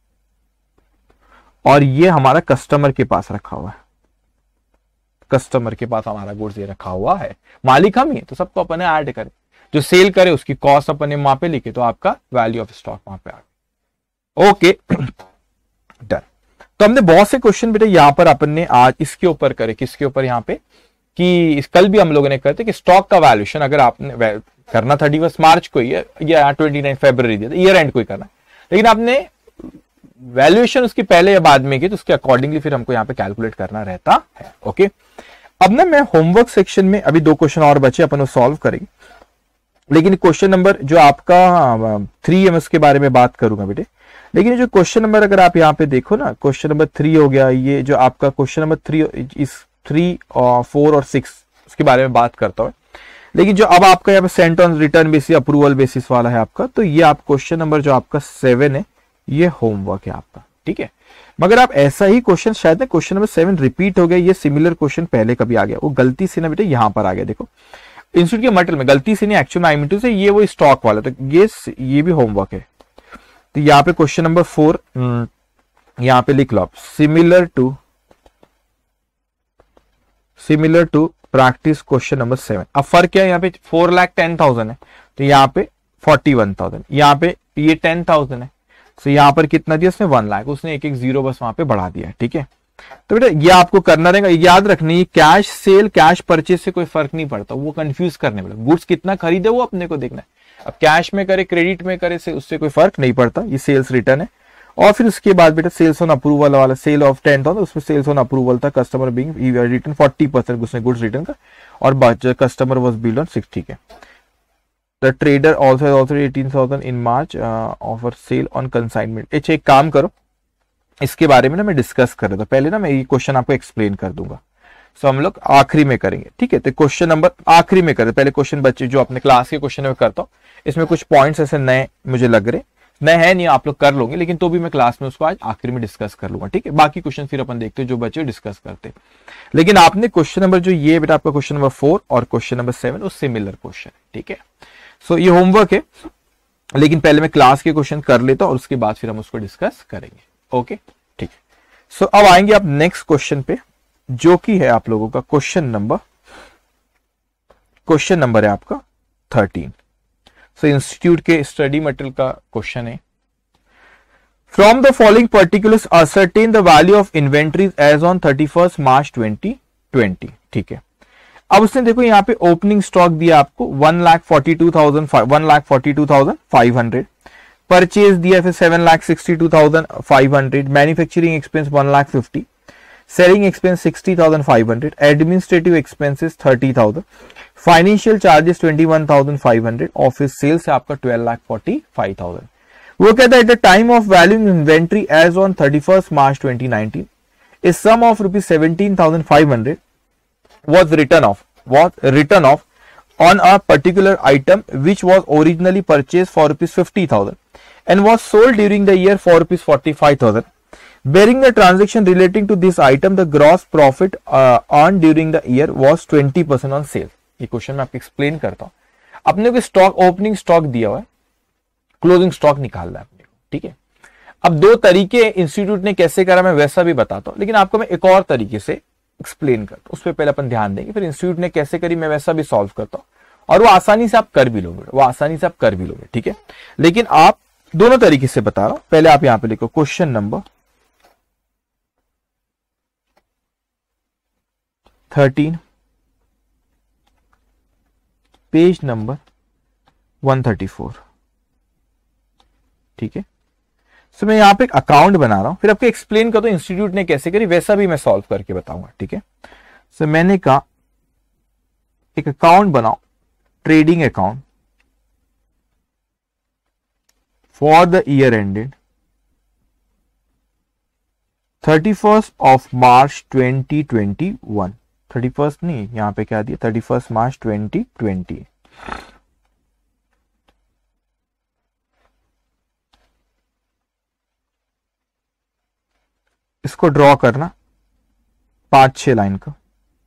और ये हमारा कस्टमर के पास रखा हुआ है। कस्टमर के पास हमारा गुड्स ये रखा हुआ है, मालिक हम ही, तो सबको अपने ऐड करे, जो सेल करे उसकी कॉस्ट अपने वहां पे लिखे, तो आपका वैल्यू ऑफ स्टॉक वहां पे आ गया। Okay done. तो हमने बहुत से क्वेश्चन बेटा यहाँ पर अपन ने आज इसके ऊपर करे, किसके ऊपर? यहाँ पे कि कल भी हम लोगों ने करते कि स्टॉक का वैल्यूएशन अगर आपने करना थर्टी फर्स्ट मार्च को ही है या ट्वेंटी नाइन फेब्रुवरी दिया, ईयर एंड को ही करना है, लेकिन आपने वैल्यूएशन उसके पहले या बाद में की, तो उसके अकॉर्डिंगली फिर हमको यहाँ पे कैलकुलेट करना रहता है। ओके, अब ना मैं होमवर्क सेक्शन में अभी दो क्वेश्चन और बचे, अपन वो सॉल्व करेंगे, लेकिन क्वेश्चन नंबर जो आपका थ्री एम के बारे में बात करूंगा बेटे। लेकिन जो क्वेश्चन नंबर अगर आप यहाँ पे देखो ना, क्वेश्चन नंबर थ्री हो गया, ये जो आपका क्वेश्चन नंबर थ्री इस थ्री और फोर और सिक्स उसके बारे में बात करता हूँ। लेकिन जो अब आपका यहाँ पे sent on return basis approval basis वाला है आपका, तो ये आप क्वेश्चन नंबर जो आपका सेवन है ये होमवर्क है आपका, ठीक है। मगर आप ऐसा ही क्वेश्चन शायद ना क्वेश्चन नंबर सेवन रिपीट हो गया, ये सिमिलर क्वेश्चन पहले कभी आ गया, वो गलती से ना बेटे यहाँ पर आ गया। देखो इंस्टीट्यूट के मटेरियल में गलती से नहीं, एक्चुअल आई मीन से ये वो स्टॉक वाला, तो ये ये भी होमवर्क है। तो यहाँ पे क्वेश्चन नंबर फोर यहाँ पे लिख लो आप, similar to similar to practice question number seven. अब फर्क क्या है, यहाँ पे फोर लाख टेन थाउजेंड है, तो यहाँ पे फोर्टी वन थाउजेंड, यहाँ पे ये टेन थाउजेंड है, तो यहाँ पर कितना दिया उसने? वन लाख, उसने एक एक जीरो बस वहां पे बढ़ा दिया, ठीक है। तो बेटा ये आपको करना रहेगा, याद रखनी, कैश सेल कैश परचेज से कोई फर्क नहीं पड़ता, वो कंफ्यूज करने वाला, गुड्स कितना खरीदे वो अपने को देखना है। अब कैश में करे क्रेडिट में करे से उससे कोई फर्क नहीं पड़ता, ये सेल्स रिटर्न है। और फिर उसके बाद बेटा सेल्स ऑन अप्रूवल वाला, सेल ऑफ टेन था तो उसमें सेल्स ऑन अप्रूवल था, customer being return forty percent उसने गुड्स रिटर्न का, और customer was billed on six, ठीक है। The trader also also eighteen thousand in March offer sale on consignment. अच्छा एक काम करो, इसके बारे में ना मैं डिस्कस कर रहा था, पहले ना मैं ये क्वेश्चन आपको एक्सप्लेन कर दूंगा। सो हम लोग आखिरी में करेंगे, ठीक है। तो क्वेश्चन नंबर आखिरी में करें, पहले क्वेश्चन बच्चे जो अपने क्लास के क्वेश्चन में करता हूँ, इसमें कुछ पॉइंट्स ऐसे नए मुझे लग रहे, नए है नहीं, आप लोग कर लोगे, लेकिन तो भी मैं क्लास में उसको आज आखिरी में डिस्कस कर लूंगा, ठीक है। बाकी क्वेश्चन फिर अपन देखते हैं जो बच्चे डिस्कस करते हैं, लेकिन आपने क्वेश्चन नंबर जो ये बेटा आपका क्वेश्चन नंबर फोर और क्वेश्चन नंबर सेवन वो सिमिलर क्वेश्चन है, ठीक है। सो ये होमवर्क है, लेकिन पहले मैं क्लास के क्वेश्चन कर लेता हूं और उसके बाद फिर हम उसको डिस्कस करेंगे, ओके, ठीक है। सो अब आएंगे आप नेक्स्ट क्वेश्चन पे, जो कि है आप लोगों का क्वेश्चन नंबर क्वेश्चन नंबर है आपका थर्टीन। सो इंस्टीट्यूट के स्टडी मटेरियल का क्वेश्चन है, from the following particulars ascertain the value of inventories as on thirty first March twenty twenty, ठीक है। अब उसने देखो यहाँ पे ओपनिंग स्टॉक दिया आपको one lakh forty two thousand one lakh forty two thousand five hundred, purchase दिया फिर seven lakh sixty two thousand five hundred, manufacturing expense one lakh fifty, selling expense sixty thousand five hundred, administrative expenses thirty thousand, financial charges twenty one thousand five hundred, office sales है आपका twelve lakh forty five thousand. वो कहता है at the time of valuing inventory as on thirty first March twenty nineteen a sum of rupees seventeen thousand five hundred was written off was written off on a particular item which was originally purchased for rupees fifty thousand and was sold during the year for rupees forty-five thousand. Bearing the transaction relating to this item, the gross profit uh, earned during the year was twenty percent on sale. ये question मैं आपको explain करता हूं। अपने को stock opening stock दिया हुआ है, क्लोजिंग स्टॉक निकालना है अपने को, ठीक है। अब दो तरीके इंस्टीट्यूट ने कैसे करा मैं वैसा भी बताता हूं, लेकिन आपको मैं एक और तरीके से एक्सप्लेन करता हूं, उस पर पहले अपन ध्यान देंगे, फिर इंस्टीट्यूट ने कैसे करी मैं वैसा भी सॉल्व करता हूं, और वो आसानी से आप कर भी लोगे, वो आसानी से आप कर भी लोगे, ठीक है। लेकिन आप दोनों तरीके से बता रहा हूं। पहले आप यहां पे लिखो question number thirteen, page number one thirty four, ठीक है। सो मैं यहां पे एक अकाउंट बना रहा हूं, फिर आपको एक्सप्लेन कर दो इंस्टीट्यूट ने कैसे करी, वैसा भी मैं सॉल्व करके बताऊंगा, ठीक है। सो मैंने कहा एक अकाउंट बनाओ, trading account for the year ended thirty first of March twenty twenty one, thirty first नहीं, यहां पे क्या दिया, thirty first March twenty twenty. इसको ड्रॉ करना पांच छह लाइन का,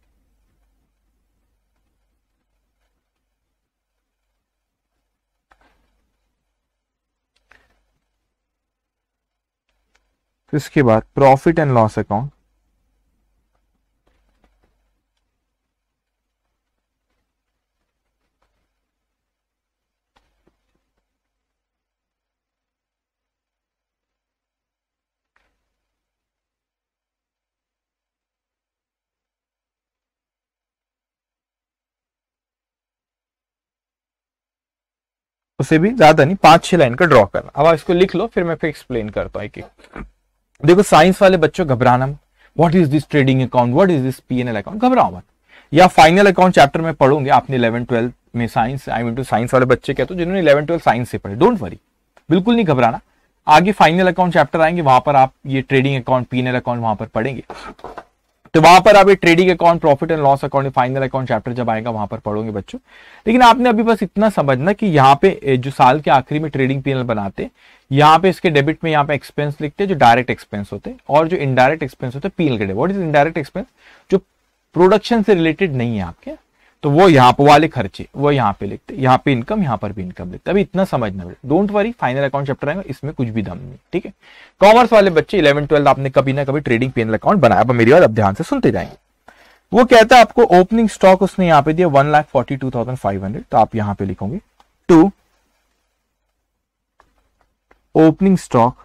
इसके बाद प्रॉफिट एंड लॉस अकाउंट, उसे भी ज्यादा नहीं, पांच छह लाइन का ड्रॉ करना। अब आप इसको लिख लो, फिर मैं फिर एक्सप्लेन करता हूं एक एक। देखो साइंस वाले बच्चों घबराना, what is this trading account, what is this P N L account, घबराओ मत। या फाइनल अकाउंट चैप्टर में पढ़ोगे आपने इलेवन ट्वेल्थ में, science I mean to science वाले बच्चे कहते हो जिन्होंने इलेवन ट्वेल्थ साइंस से पढ़े, डोंट वरी, बिल्कुल नहीं घबराना। आगे फाइनल अकाउंट चैप्टर आएंगे, वहां पर आप ये trading account, P N L account वहां पर पढ़ेंगे, तो वहां पर आप ये trading account, profit and loss account, final account chapter जब आएगा वहां पर पढ़ोगे बच्चों। लेकिन आपने अभी बस इतना समझना कि यहाँ पे जो साल के आखिरी में ट्रेडिंग पी एन एल बनाते, यहाँ पे इसके डेबिट में यहाँ पे एक्सपेंस लिखते हैं जो डायरेक्ट एक्सपेंस होते हैं, और जो इनडायरेक्ट एक्सपेंस होते हैं पी एन एल के debit. What is indirect expense, जो प्रोडक्शन से रिलेटेड नहीं है आपके, तो वो यहाँ पे वाले खर्चे वो यहाँ पे लिखते, यहाँ पे इनकम, यहाँ पर भी इनकम लिखते। अभी इतना समझना, don't worry, final account chapter आएगा, इसमें कुछ भी दम नहीं, ठीक है। कॉमर्स वाले बच्चे इलेवन ट्वेल्थ आपने कभी ना कभी trading P N L account बनाया, अब मेरी बात अब ध्यान से सुनते जाएंगे। वो कहता है आपको ओपनिंग स्टॉक उसने यहाँ पे दिया one lakh forty two thousand five hundred, तो आप यहां पे लिखोगे to opening stock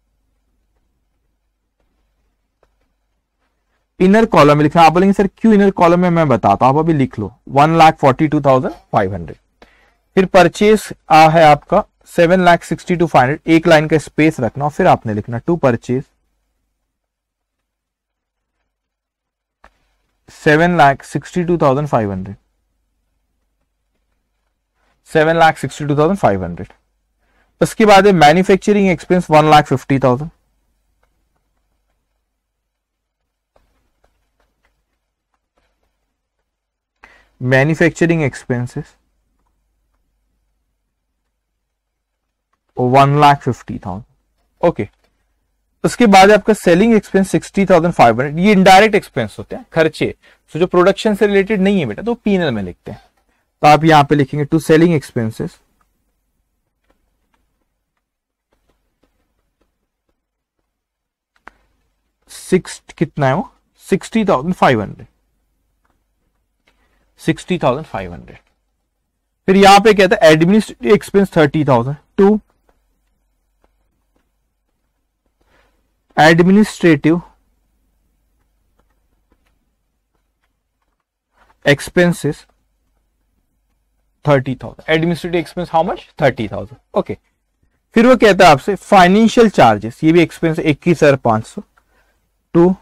inner column में लिखना। आप बोलेंगे सर क्यों इनर कॉलम में, मैं बताता हूं, आप अभी लिख लो one lakh forty two thousand five hundred. फिर परचेस आ है आपका seven lakh sixty two five hundred, एक लाइन का स्पेस रखना और फिर आपने लिखना to purchase seven lakh sixty two thousand five hundred, seven lakh sixty two thousand five hundred. उसके बाद है manufacturing expense one lakh fifty thousand, manufacturing expenses one lakh fifty thousand okay. उसके बाद आपका selling expense sixty thousand five hundred, ये indirect expense होते हैं, खर्चे, तो जो प्रोडक्शन से रिलेटेड नहीं है बेटा तो पीएनएल में लिखते हैं। तो आप यहां पे लिखेंगे टू सेलिंग एक्सपेंसेस सिक्स कितना है वो sixty thousand five hundred sixty thousand five hundred. फिर यहां पे कहता है administrative expense thirty thousand to administrative expenses thirty thousand, administrative expense how much thirty thousand okay. फिर वो कहता है आपसे फाइनेंशियल चार्जेस, ये भी एक्सपेंस इक्कीस हजार पांच सौ टू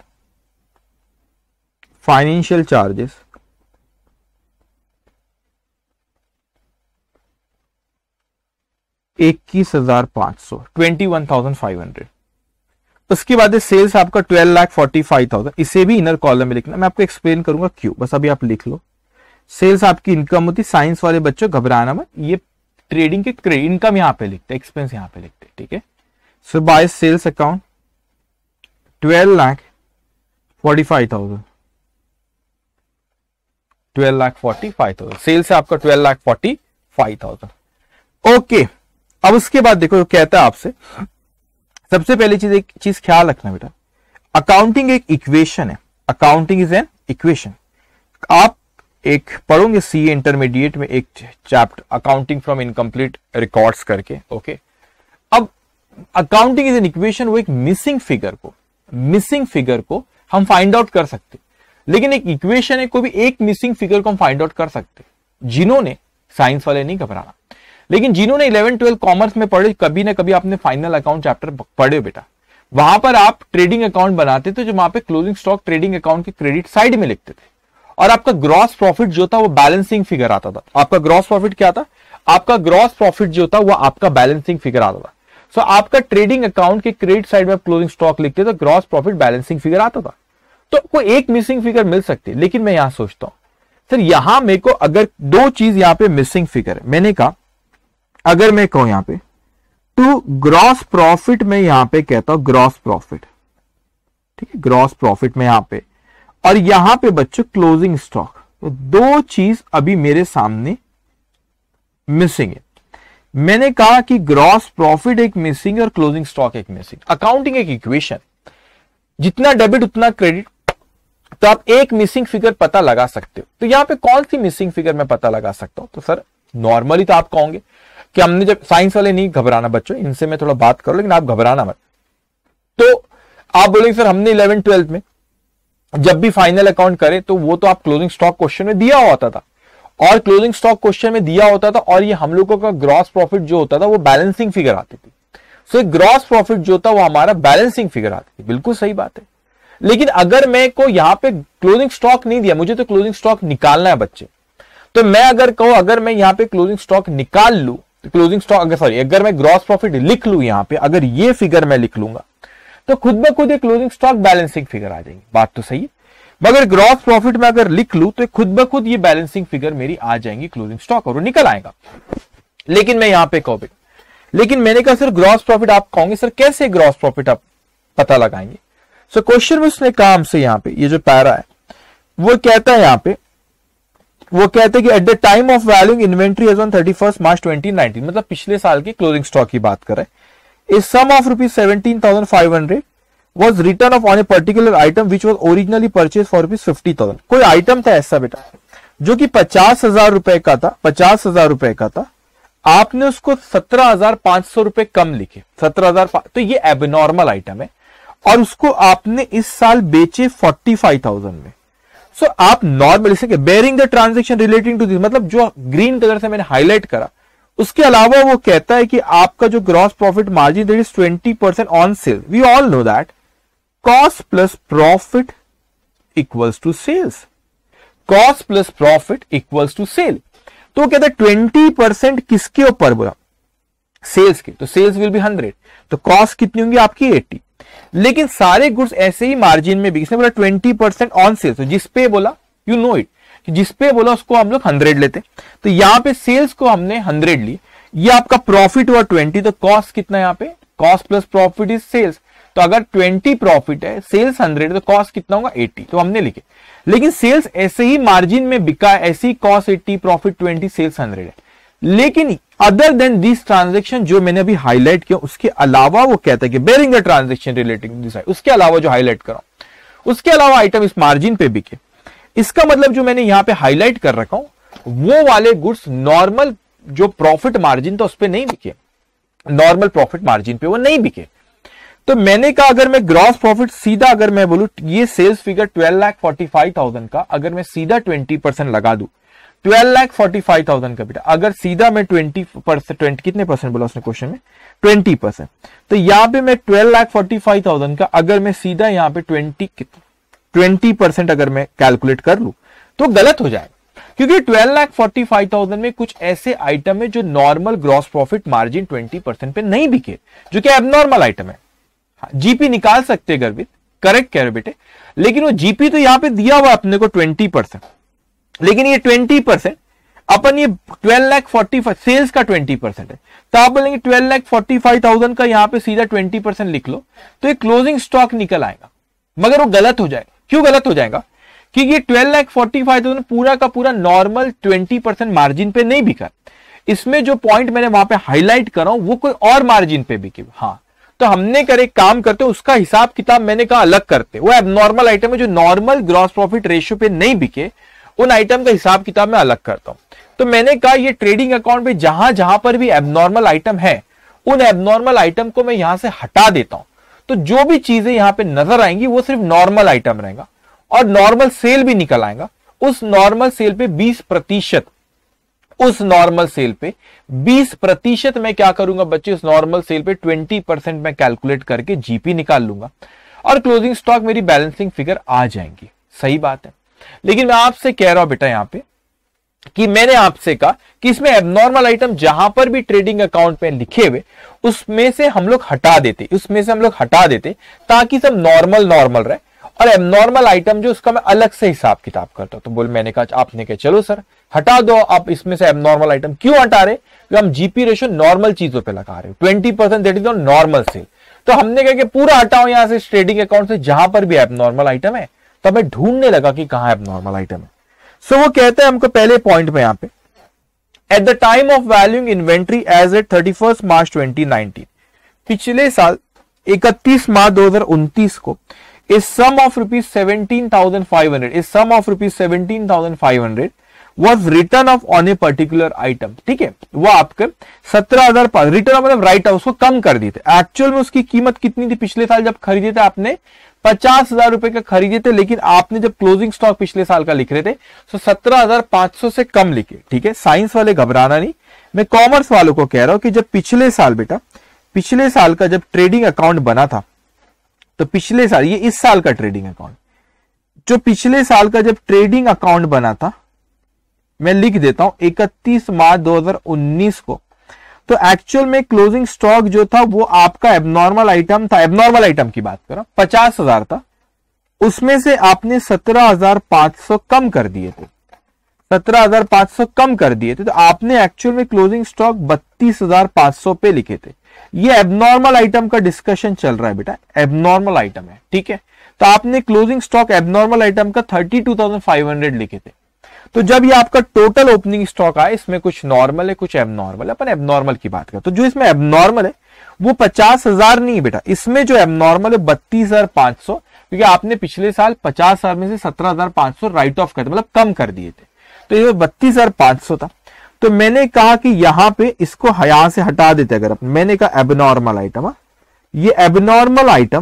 फाइनेंशियल चार्जेस इक्कीस हजार पांच सौ twenty one thousand five hundred. उसके बाद सेल्स आपका twelve lakh forty five thousand, इसे भी इनर कॉलम में लिखना, मैं आपको एक्सप्लेन करूंगा क्यों, बस अभी आप लिख लो। सेल्स आपकी इनकम होती, साइंस वाले बच्चों घबराना मत, ये ट्रेडिंग के इनकम यहां पे लिखते, एक्सपेंस यहां पे लिखते, ठीक है। So by sales account twelve lakh forty five thousand twelve lakh forty five thousand sales है आपका twelve lakh forty five thousand okay. अब उसके बाद देखो कहता है आपसे, सबसे पहली चीज एक चीज ख्याल रखना बेटा, अकाउंटिंग एक इक्वेशन है, अकाउंटिंग इज एन इक्वेशन। आप एक पढ़ोगे सीए इंटरमीडिएट में एक chapter accounting from incomplete records करके ओके। अब अकाउंटिंग इज एन इक्वेशन, वो एक मिसिंग फिगर को मिसिंग फिगर को हम फाइंड आउट कर सकते, लेकिन एक इक्वेशन है को भी एक मिसिंग फिगर को हम फाइंड आउट कर सकते। जिन्होंने साइंस वाले नहीं घबराना, लेकिन जिन्होंने इलेवन ट्वेल्व कॉमर्स में पढ़े, कभी ना कभी आपने फाइनल अकाउंट चैप्टर पढ़े बेटा, वहां पर आप ट्रेडिंग अकाउंट बनाते थे, जो वहां पे क्लोजिंग स्टॉक ट्रेडिंग अकाउंट के क्रेडिट साइड में लिखते थे, और आपका ग्रॉस प्रॉफिट जो था वो बैलेंसिंग फिगर आता था। आपका ग्रॉस प्रॉफिट क्या था, आपका ग्रॉस प्रॉफिट जो था वो आपका बैलेंसिंग फिगर आता था। सो so, आपका ट्रेडिंग अकाउंट के क्रेडिट साइड में आप क्लोजिंग स्टॉक लिखते तो ग्रॉस प्रॉफिट बैलेंसिंग फिगर आता था। तो कोई एक मिसिंग फिगर मिल सकती है, लेकिन मैं यहां सोचता हूं सर यहां मेरे को अगर दो चीज यहां पे मिसिंग फिगर है, मैंने कहा अगर मैं कहूं यहां पे टू ग्रॉस प्रॉफिट में यहां पे कहता हूं ग्रॉस प्रॉफिट, ठीक है, ग्रॉस प्रॉफिट में यहां पे, और यहां पे बच्चों क्लोजिंग स्टॉक, तो दो चीज अभी मेरे सामने मिसिंग है। मैंने कहा कि ग्रॉस प्रॉफिट एक मिसिंग और क्लोजिंग स्टॉक एक मिसिंग। अकाउंटिंग एक इक्वेशन, जितना डेबिट उतना क्रेडिट, तो आप एक मिसिंग फिगर पता लगा सकते हो। तो यहां पे कौन सी मिसिंग फिगर मैं पता लगा सकता हूं, तो सर नॉर्मली तो आप कहोगे कि हमने जब साइंस वाले नहीं घबराना बच्चों, इनसे मैं थोड़ा बात करूं, लेकिन आप घबराना मत। तो आप बोलेंगे सर हमने इलेवन ट्वेल्थ में जब भी फाइनल अकाउंट करे तो वो तो आप क्लोजिंग स्टॉक क्वेश्चन में दिया होता था, और क्लोजिंग स्टॉक क्वेश्चन में दिया होता था, और ये हम लोगों का ग्रॉस प्रॉफिट जो होता था वो बैलेंसिंग फिगर आती थी। सो ग्रॉस प्रॉफिट जो था वो हमारा बैलेंसिंग फिगर आती थी, बिल्कुल सही बात है। लेकिन अगर मैं को यहां पे क्लोजिंग स्टॉक नहीं दिया, मुझे तो क्लोजिंग स्टॉक निकालना है बच्चे, तो मैं अगर कहूं अगर मैं यहां पे क्लोजिंग स्टॉक निकाल लूं, तो क्लोजिंग स्टॉक अगर सॉरी अगर मैं ग्रॉस प्रॉफिट लिख लूं यहां पे, अगर ये फिगर मैं लिख लूंगा तो खुद ब खुद ये क्लोजिंग स्टॉक बैलेंसिंग फिगर आ जाएंगी, बात तो सही है। मगर ग्रॉस प्रॉफिट में अगर लिख लूं तो खुद ब खुद ये बैलेंसिंग फिगर मेरी आ जाएंगी क्लोजिंग स्टॉक, और वो निकल आएगा। लेकिन मैं यहां पे कहूं, लेकिन मैंने कहा सर ग्रॉस प्रॉफिट, आप कहोगे सर कैसे ग्रॉस प्रॉफिट आप पता लगाएंगे। सो क्वेश्चन में उसने कहा हमसे यहां पे, ये जो पैरा है वो कहता है यहां पे, वो कहते हैं कि at the time of valuing inventory as on thirty first March twenty nineteen, मतलब पिछले साल की क्लोजिंग स्टॉक की बात कर रहे हैं, इस sum of rupees seventeen thousand five hundred was written off on a particular item which was originally purchased for rupees fifty thousand। कोई आइटम था ऐसा बेटा जो कि पचास हजार रुपए का था, पचास हजार रुपए का था, आपने उसको सत्रह हजार पांच सौ रुपए कम लिखे, सत्रह हजार, तो ये एबनॉर्मल आइटम है, और उसको आपने इस साल बेचे फोर्टी फाइव थाउजेंड में। सो so, आप नॉर्मल इसे bearing the transaction relating to this, मतलब जो ग्रीन कलर से मैंने हाईलाइट करा, उसके अलावा वो कहता है कि आपका जो gross profit margin that is twenty percent on sale. We all know that cost plus profit equals to sales, cost plus profit equals to sale. तो कहता है ट्वेंटी परसेंट किसके ऊपर बोला, सेल्स के, तो सेल्स विल बी हंड्रेड, तो cost कितनी होंगी आपकी एटी। लेकिन सारे गुड्स ऐसे ही मार्जिन में भी, इसने बोला ट्वेंटी परसेंट ऑन सेल्स, तो जिस पे बोला यू नो इट जिसपे बोला उसको हम लोग हंड्रेड लेते, तो यहाँ पे सेल्स को हमने हंड्रेड ली, ये आपका प्रॉफिट हुआ ट्वेंटी, तो कॉस्ट कितना यहाँ पे, cost plus profit is sales, तो अगर ट्वेंटी प्रॉफिट है, सेल्स हंड्रेड, तो कॉस्ट कितना होगा एटी, तो हमने लिखे। लेकिन सेल्स ऐसे ही मार्जिन में बिका, ऐसी cost eighty, profit twenty, sales hundred है। लेकिन अदर देन दिस ट्रांजेक्शन जो मैंने अभी हाईलाइट किया, उसके अलावा वो कहता है कि bearing the transaction relating this, उसके अलावा जो हाईलाइट करा, उसके अलावा आइटम इस मार्जिन पे बिके, इसका मतलब जो मैंने यहां पे हाईलाइट कर रखा हूं वो वाले गुड्स नॉर्मल जो प्रॉफिट मार्जिन था उस पे नहीं बिके, नॉर्मल प्रॉफिट मार्जिन पे वो नहीं बिके। तो मैंने कहा अगर मैं ग्रॉस प्रॉफिट सीधा अगर मैं बोलूं ये sales figure twelve lakh forty five thousand का अगर मैं सीधा ट्वेंटी परसेंट लगा दूं, twelve lakh forty five thousand का बेटा अगर सीधा मैं ट्वेंटी परसेंट, ट्वेंटी कितने परसेंट बोला उसने क्वेश्चन में, ट्वेंटी परसेंट, तो यहां पे मैं twelve lakh forty five thousand का अगर मैं सीधा यहां पे ट्वेंटी ट्वेंटी परसेंट अगर मैं कैलकुलेट कर लूं तो गलत हो जाएगा, क्योंकि twelve lakh forty five thousand में कुछ ऐसे आइटम है जो normal gross profit margin twenty percent पे नहीं बिके, जो कि एबनॉर्मल आइटम है। जीपी निकाल सकते हैं गर्वित, करेक्ट कह रहे बेटे, लेकिन वो जीपी तो यहां पे दिया हुआ अपने को ट्वेंटी परसेंट, लेकिन ये ट्वेंटी परसेंट अपन ये twelve lakh forty five sales का ट्वेंटी परसेंट है, तो आप बोलेंगे twelve lakh forty five thousand का यहां पे सीधा ट्वेंटी परसेंट लिख लो तो ये क्लोजिंग स्टॉक निकल आएगा, मगर वो गलत हो जाएगा। क्यों गलत हो जाएगा? क्योंकि ये twelve lakh forty five thousand पूरा का पूरा नॉर्मल ट्वेंटी परसेंट मार्जिन पे नहीं बिका, इसमें जो पॉइंट मैंने वहां पे हाईलाइट कर रहा हूं वो कोई और मार्जिन पे बिके। हाँ, तो हमने करे काम करते उसका हिसाब किताब मैंने कहा अलग करते, वो एबनॉर्मल आइटम है जो नॉर्मल ग्रॉस प्रॉफिट रेशियो पे नहीं बिके, उन आइटम का हिसाब किताब मैं अलग करता हूं। तो मैंने कहा ये ट्रेडिंग अकाउंट पे जहां जहां पर भी एबनॉर्मल आइटम है उन एबनॉर्मल आइटम को मैं यहां से हटा देता हूं, तो जो भी चीजें यहां पे नजर आएंगी वो सिर्फ नॉर्मल आइटम रहेगा और नॉर्मल सेल भी निकल आएगा। उस नॉर्मल सेल पे बीस प्रतिशत उस नॉर्मल सेल पे बीस प्रतिशत मैं क्या करूंगा बच्चे, उस नॉर्मल सेल पे ट्वेंटी परसेंट मैं कैलकुलेट करके जीपी निकाल लूंगा और क्लोजिंग स्टॉक मेरी बैलेंसिंग फिगर आ जाएंगी। सही बात है, लेकिन मैं आपसे कह रहा हूं बेटा यहां पे कि मैंने आपसे कहा कि इसमें एबनॉर्मल आइटम जहां पर भी ट्रेडिंग अकाउंट में लिखे हुए उसमें से हम लोग हटा देते उसमें से हम लोग हटा देते ताकि सब नॉर्मल नॉर्मल रहे, और एबनॉर्मल आइटम जो उसका मैं अलग से हिसाब किताब करता हूं। तो बोल मैंने कहा आपने कहा चलो सर हटा दो, आप इसमें से एबनॉर्मल आइटम क्यों हटा रहे, क्योंकि हम जीपी रेशियो नॉर्मल चीजों पे लगा रहे हो, twenty percent that is normal sale. तो हमने कहा कि पूरा हटाओ यहां से ट्रेडिंग अकाउंट से जहां पर भी एबनॉर्मल आइटम है, तब मैं ढूंढने लगा कि कहां एबनॉर्मल आइटम है। सो so, वो कहते हैं हमको पहले पॉइंट में यहां पे at the time of valuing inventory as at thirty first March twenty nineteen, पिछले साल इकतीस मार्च दो हजार उनतीस को इस sum of rupees seventeen thousand five hundred इस sum of rupees seventeen thousand five hundred was written off on a particular item. ठीक है, वो आपके सत्रह हजार रिटर्न मतलब राइट ऑफ उसको कम कर दिए थे। एक्चुअल में उसकी कीमत कितनी थी पिछले साल जब खरीदे थे आपने, पचास हजार रुपए का खरीदे थे, लेकिन आपने जब क्लोजिंग स्टॉक पिछले साल का लिख रहे थे तो सत्रह हजार पांच सौ से कम लिखे। ठीक है, साइंस वाले घबराना नहीं, मैं कॉमर्स वालों को कह रहा हूं कि जब पिछले साल बेटा पिछले साल का जब ट्रेडिंग अकाउंट बना था, तो पिछले साल ये इस साल का ट्रेडिंग अकाउंट जो पिछले साल का जब ट्रेडिंग अकाउंट बना था, मैं लिख देता हूं इकतीस मार्च दो हजार उन्नीस को, तो एक्चुअल में क्लोजिंग स्टॉक जो था वो आपका एबनॉर्मल आइटम था, एबनॉर्मल आइटम की बात करो पचास हजार था, उसमें से आपने सत्रह हजार पांच सौ कम कर दिए थे सत्रह हजार पांच सौ कम कर दिए थे, तो आपने एक्चुअल में क्लोजिंग स्टॉक बत्तीस हजार पांच सौ पे लिखे थे। ये एबनॉर्मल आइटम का डिस्कशन चल रहा है बेटा, एबनॉर्मल आइटम है। ठीक है, तो आपने क्लोजिंग स्टॉक एबनॉर्मल आइटम का thirty two thousand five hundred लिखे थे। तो जब ये आपका टोटल ओपनिंग स्टॉक आए, इसमें कुछ नॉर्मल है कुछ एबनॉर्मल है, अपन एबनॉर्मल की बात करें तो जो इसमें एबनॉर्मल है वो पचास हजार नहीं है बेटा, इसमें जो एबनॉर्मल है बत्तीस हजार पांच सौ, क्योंकि आपने पिछले साल पचास हजार में से सत्रह हजार पांच सौ राइट ऑफ करते मतलब कम कर दिए थे, तो ये बत्तीस हजार पांच सौ था। तो मैंने कहा कि यहां पे इसको यहां से हटा देते, अगर अपन मैंने कहा एबनॉर्मल आइटम, ये एबनॉर्मल आइटम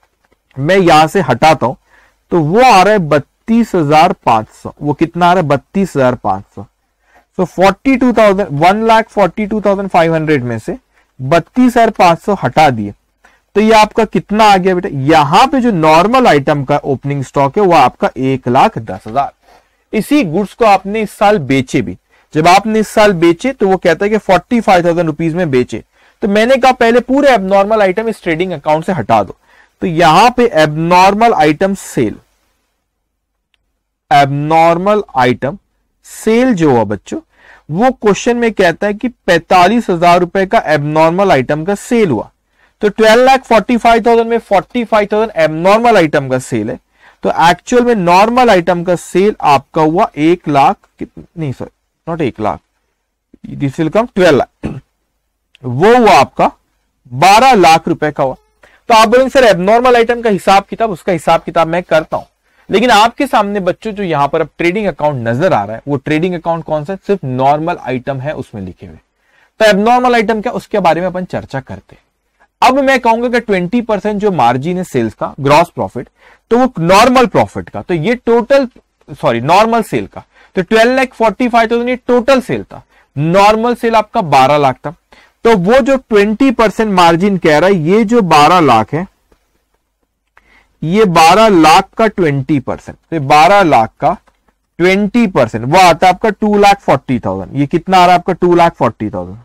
मैं यहां से हटाता हूं तो वो आ रहा है बत्तीस हजार पांच सौ, वो कितना आ रहा है बत्तीस हजार पांच सौ। So forty two thousand one lakh forty two thousand five hundred में से बत्तीस हजार पांच सौ हटा दिए, तो ये आपका कितना आ गया बेटा, यहां पे जो नॉर्मल आइटम का ओपनिंग स्टॉक है वो आपका एक लाख दस हजार। इसी गुड्स को आपने इस साल बेचे भी, जब आपने इस साल बेचे तो वो कहता है कि फोर्टी फाइव थाउजेंड रुपीज में बेचे, तो मैंने कहा पहले पूरे एबनॉर्मल आइटम इस ट्रेडिंग अकाउंट से हटा दो, तो यहां पे abnormal item sale abnormal item sale जो हुआ बच्चों, वो क्वेश्चन में कहता है कि पैंतालीस हजार रुपए का एबनॉर्मल आइटम का सेल हुआ। तो twelve lakh forty five thousand में forty five thousand abnormal item का सेल है, तो एक्चुअल में नॉर्मल आइटम का सेल आपका हुआ एक लाख नहीं सर नॉट एक lakh, this will come twelve lakh, वो हुआ आपका बारह लाख रुपए का हुआ। तो आप बोलेंगे सर एबनॉर्मल आइटम का हिसाब किताब, उसका हिसाब किताब मैं करता हूं, लेकिन आपके सामने बच्चों जो यहां पर अब ट्रेडिंग अकाउंट नजर आ रहा है, वो ट्रेडिंग अकाउंट कौन सा है, सिर्फ नॉर्मल आइटम है उसमें लिखे हुए। तो एबनॉर्मल आइटम क्या, उसके बारे में अपन चर्चा करते हैं। अब मैं कहूंगा कि ट्वेंटी परसेंट जो मार्जिन है सेल्स का, ग्रॉस प्रॉफिट, तो वो नॉर्मल प्रॉफिट का, तो ये टोटल सॉरी नॉर्मल सेल का, तो twelve lakh forty five thousand ये टोटल सेल था, नॉर्मल सेल आपका बारह लाख था। तो वो जो ट्वेंटी परसेंट मार्जिन कह रहा है, ये जो बारह लाख है, ये बारह लाख का ट्वेंटी परसेंट, तो बारह लाख का ट्वेंटी परसेंट वो आता है आपका टू लाख फोर्टी थाउजेंड। ये कितना आ रहा है आपका two lakh forty thousand.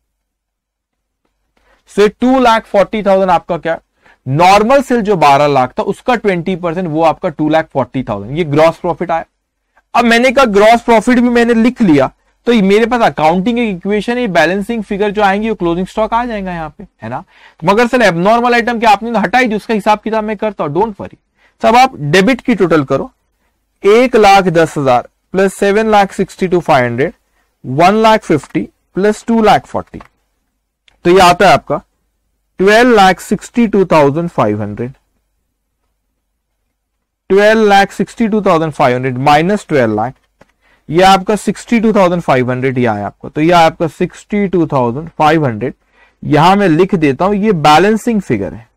So two lakh forty thousand आपका क्या, नॉर्मल सेल जो बारह लाख था उसका ट्वेंटी परसेंट वो आपका टू लाख फोर्टी थाउजेंड, ये ग्रॉस प्रॉफिट आया। अब मैंने कहा ग्रॉस प्रॉफिट भी मैंने लिख लिया, तो मेरे पास अकाउंटिंग इक्वेशन है, बैलेंसिंग फिगर जो आएंगे वो क्लोजिंग स्टॉक आ जाएगा यहाँ पे, है ना। मगर सर एबनॉर्मल आइटम के आपने तो हटाई दी, उसका हिसाब किताब मैं करता हूं, डोंट वरी। सब आप डेबिट की टोटल करो, एक लाख दस हजार plus seven lakh sixty two five hundred, one lakh fifty plus two lakh forty, तो ये आता है आपका twelve lakh sixty two thousand five hundred, twelve lakh sixty two thousand five hundred minus twelve lakh, ये आपका sixty two thousand five hundred ये आया आपका, तो ये आपका sixty two thousand five hundred, यहां मैं लिख देता हूं, ये बैलेंसिंग फिगर है।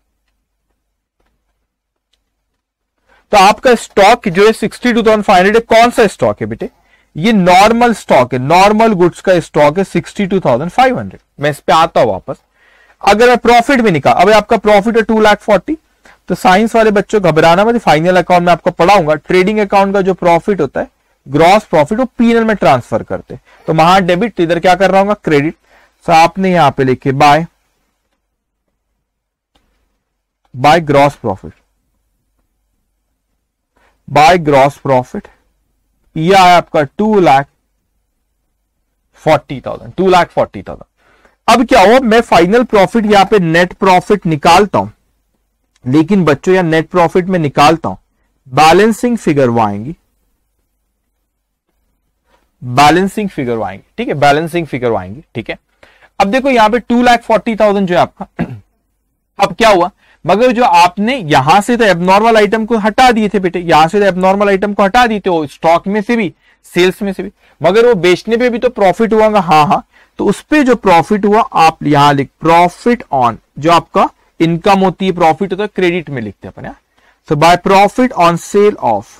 तो आपका स्टॉक जो है sixty two thousand five hundred, कौन सा स्टॉक है बेटे, ये नॉर्मल स्टॉक है, नॉर्मल गुड्स का स्टॉक है sixty two thousand five hundred. मैं इस पे आता हूं वापस। अगर मैं प्रॉफिट भी निकाल, अब आपका प्रॉफिट है टू लाख फोर्टी, तो साइंस वाले बच्चों घबराना मत, फाइनल अकाउंट में आपको पढ़ाऊंगा, ट्रेडिंग अकाउंट का जो प्रॉफिट होता है ग्रॉस प्रॉफिट, वो पीएनएल में ट्रांसफर करते, तो वहां डेबिट, इधर क्या कर रहा हूं क्रेडिट। तो आपने यहां पे लिखे by by gross profit, by gross profit, यह आया आपका two lakh forty thousand, two lakh forty thousand. अब क्या हो, मैं फाइनल प्रॉफिट यहां पे नेट प्रॉफिट निकालता हूं, लेकिन बच्चों यहां नेट प्रॉफिट में निकालता हूं, बैलेंसिंग फिगर वो आएंगी, बैलेंसिंग फिगर आएंगे, ठीक है, बैलेंसिंग फिगर आएंगे, ठीक है। अब देखो यहां पे टू लाख फोर्टी थाउजेंड जो है आपका, अब क्या हुआ, मगर जो आपने यहां से तो एबनॉर्मल आइटम को हटा दिए थे बेटे, यहां से तो एबनॉर्मल आइटम को हटा दिए थे, स्टॉक में से भी सेल्स में से भी, मगर वो बेचने पे भी तो प्रॉफिट हुआ, हाँ हाँ, तो उस पे जो प्रॉफिट हुआ आप यहां लिख प्रॉफिट ऑन, जो आपका इनकम होती है, प्रॉफिट होता है, क्रेडिट में लिखते हैं अपन। So by profit on sale of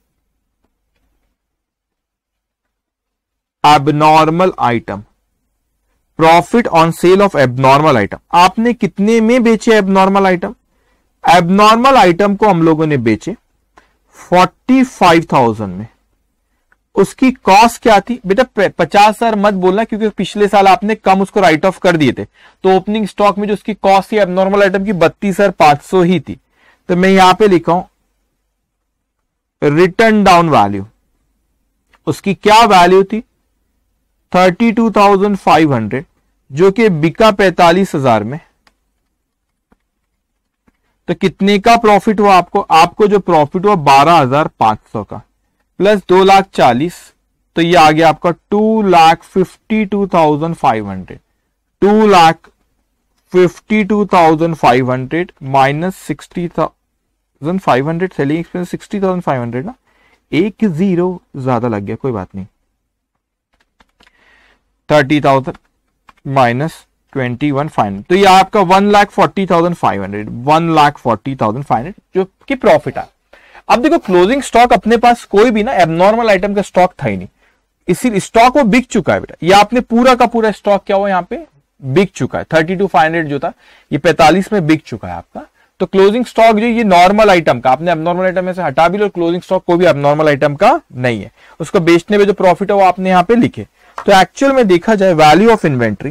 abnormal item, profit on sale of abnormal item, आपने कितने में बेचे एबनॉर्मल आइटम, एबनॉर्मल आइटम को हम लोगों ने बेचे फोर्टी फाइव थाउजेंड में, उसकी कॉस्ट क्या थी बेटा, पचास हजार मत बोलना, क्योंकि पिछले साल आपने कम उसको राइट ऑफ कर दिए थे, तो ओपनिंग स्टॉक में जो उसकी कॉस्ट थी एबनॉर्मल आइटम की बत्तीस हजार पांच सौ ही थी। तो मैं यहां पे लिखा हूं रिटर्न डाउन वैल्यू, उसकी क्या वैल्यू थी thirty two thousand five hundred, जो कि बिका पैंतालीस हजार में, तो कितने का प्रॉफिट हुआ आपको, आपको जो प्रॉफिट हुआ बारह हजार पांच सौ का, प्लस दो लाख चालीस, तो ये आ गया आपका two lakh fifty two thousand five hundred, two lakh fifty two thousand five hundred minus sixty thousand five hundred, selling expense sixty thousand five hundred ना, एक जीरो ज्यादा लग गया, कोई बात नहीं, thirty thousand minus twenty one five hundred, तो ये आपका one lakh forty thousand five hundred, one lakh forty thousand five hundred जो कि प्रॉफिट आ। अब देखो क्लोजिंग स्टॉक अपने पास कोई भी ना एबनॉर्मल आइटम का स्टॉक था ही नहीं, इसी स्टॉक वो बिक चुका है बेटा, ये आपने पूरा का पूरा स्टॉक क्या हुआ यहाँ पे बिक चुका है, थर्टी टू फाइव हंड्रेड जो था ये पैंतालीस में बिक चुका है आपका। तो क्लोजिंग स्टॉक जो ये नॉर्मल आइटम का, आपने एबनॉर्मल आइटम में से हटा भी लो, क्लोजिंग स्टॉक कोई भी एबनॉर्मल आइटम का नहीं है, उसको बेचने में जो प्रॉफिट है वो आपने यहाँ पे लिखे। तो एक्चुअल में देखा जाए value of inventory,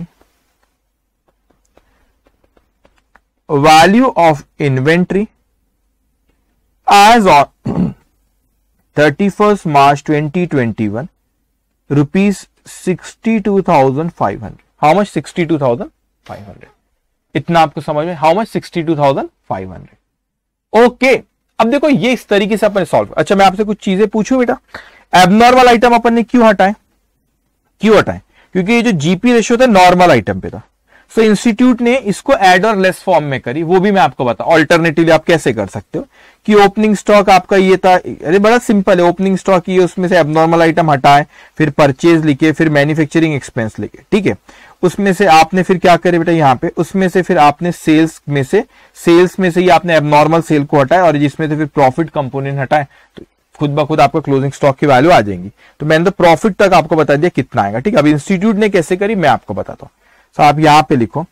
value of inventory as on thirty first March twenty twenty one rupees sixty two thousand five hundred. How much? Sixty two thousand five hundred. इतना आपको समझ में? How much? Sixty two thousand five hundred. Okay, अब देखो ये इस तरीके से अपन सॉल्व. अच्छा मैं आपसे कुछ चीजें पूछूं बेटा. एबनॉर्मल आइटम अपन ने क्यों हटाए? क्यों हटाए? क्योंकि ये जो जीपी रेशियो था नॉर्मल आइटम पे था. सो so, इंस्टीट्यूट ने इसको एड और लेस फॉर्म में करी, वो भी मैं आपको बता. ऑल्टरनेटिवली आप कैसे कर सकते हो कि ओपनिंग स्टॉक आपका ये था, अरे बड़ा सिंपल है. ओपनिंग स्टॉक ये, उसमें से एबनॉर्मल आइटम हटाए, फिर परचेज लिखे, फिर मैन्युफैक्चरिंग एक्सपेंस लिखे. ठीक है, उसमें से आपने फिर क्या करे बेटा यहाँ पे, उसमें से फिर आपने सेल्स में से सेल्स में से ही आपने एबनॉर्मल सेल को हटाया और जिसमें से फिर प्रॉफिट कंपोनेंट हटाए, तो खुद ब खुद आपको क्लोजिंग स्टॉक की वैल्यू आ जाएंगी. तो मैंने तो प्रॉफिट तक आपको बता दिया कितना आएगा. ठीक है, अब इंस्टीट्यूट ने कैसे करी मैं आपको बताता हूं. तो आप यहां पे लिखो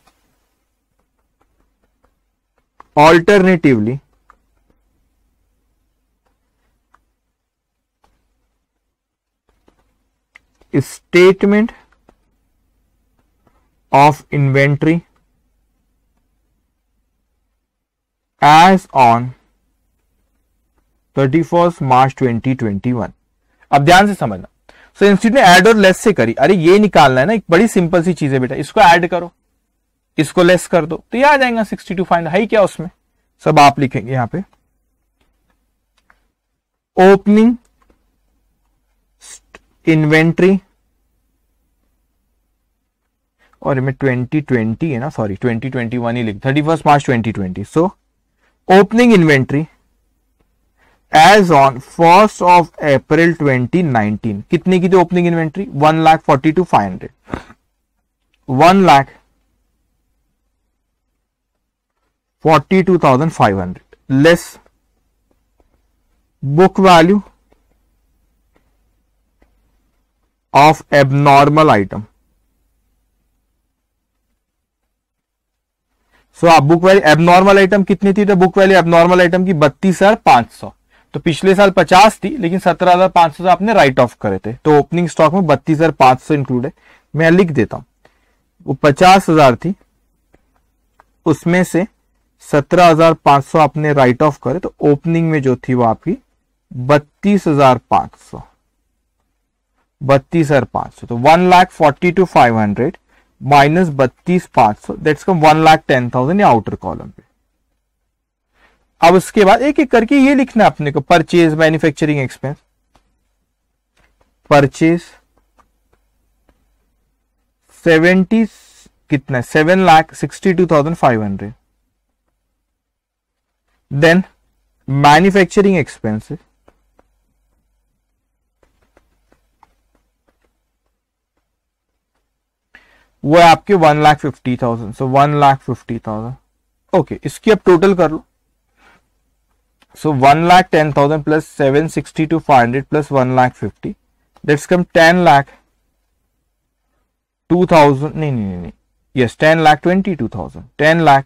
alternatively statement of inventory as on thirty first March twenty twenty one. अब ध्यान से समझना. सो इंस्टीट्यूट ने ऐड और लेस से करी. अरे ये निकालना है ना, एक बड़ी सिंपल सी चीज है बेटा. इसको ऐड करो, इसको लेस कर दो, तो ये आ जाएगा सिक्सटी टू. फाइंड है क्या उसमें? सब आप लिखेंगे यहां पे ओपनिंग इन्वेंट्री, और मैं ट्वेंटी ट्वेंटी है ना, सॉरी ट्वेंटी ट्वेंटी वन ही लिख, thirty first March twenty twenty. So opening inventory as on first of April twenty nineteen. कितने की थी opening inventory? One lakh forty two five hundred. One lakh forty two thousand five hundred less book value of abnormal item. So आप book value abnormal item कितनी थी? तो book value abnormal item की बत्तीस हजार पांच सौ. तो पिछले साल पचास थी, लेकिन सत्रह हजार पांच सौ आपने राइट ऑफ करे थे. तो ओपनिंग स्टॉक में बत्तीस हजार पांच सौ इंक्लूड है. मैं लिख देता हूं, वो पचास हजार थी, उसमें से सत्रह हजार पांच सौ आपने राइट ऑफ करे, तो ओपनिंग में जो थी वो आपकी बत्तीस हजार पांच सौ बत्तीस हजार पांच सौ. तो one lakh forty two five hundred minus बत्तीस पांच सौ, that's come one lakh ten thousand. या आउटर कॉलम पे. अब उसके बाद एक एक करके ये लिखना है अपने को. Purchase manufacturing expense, purchase seventy कितना? Seven lakh sixty two thousand five hundred. Then manufacturing expenses वो है आपके one lakh fifty thousand. So one lakh fifty thousand. Okay, इसकी अब टोटल कर लो. So one lakh ten thousand plus seven sixty two five hundred plus one lakh fifty, that's come ten lakh two thousand. नहीं नहीं नहीं yes ten lakh twenty two thousand. Ten lakh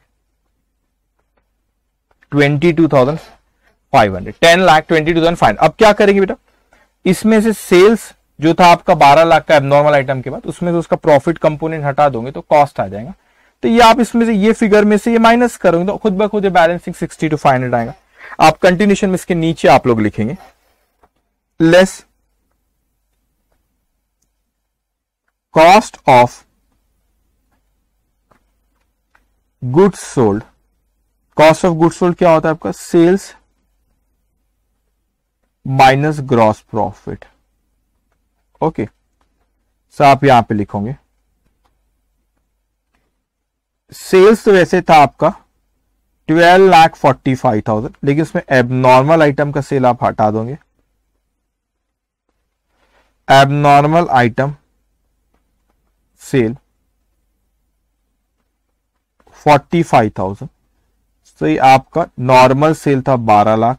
twenty two thousand five hundred. Ten lakh twenty two thousand five. अब क्या करेंगे बेटा? इसमें से sales जो था आपका बारह लाख का एबनॉर्मल आइटम के बाद, उसमें से उसका प्रॉफिट कंपोनेंट हटा दोगे तो कॉस्ट आ जाएगा. तो ये आप इसमें से ये फिगर में से ये माइनस करोगे तो खुद ब खुद balancing sixty two five hundred आएगा. आप कंटिन्यूशन में इसके नीचे आप लोग लिखेंगे less cost of goods sold. Cost of goods sold क्या होता है आपका? Sales minus gross profit. Okay, so आप यहां पे लिखोगे सेल्स तो वैसे था आपका twelve lakh forty five thousand, लेकिन उसमें एबनॉर्मल आइटम का सेल आप हटा दोगे. Abnormal item sale forty five thousand. तो ये आपका नॉर्मल सेल था बारह लाख.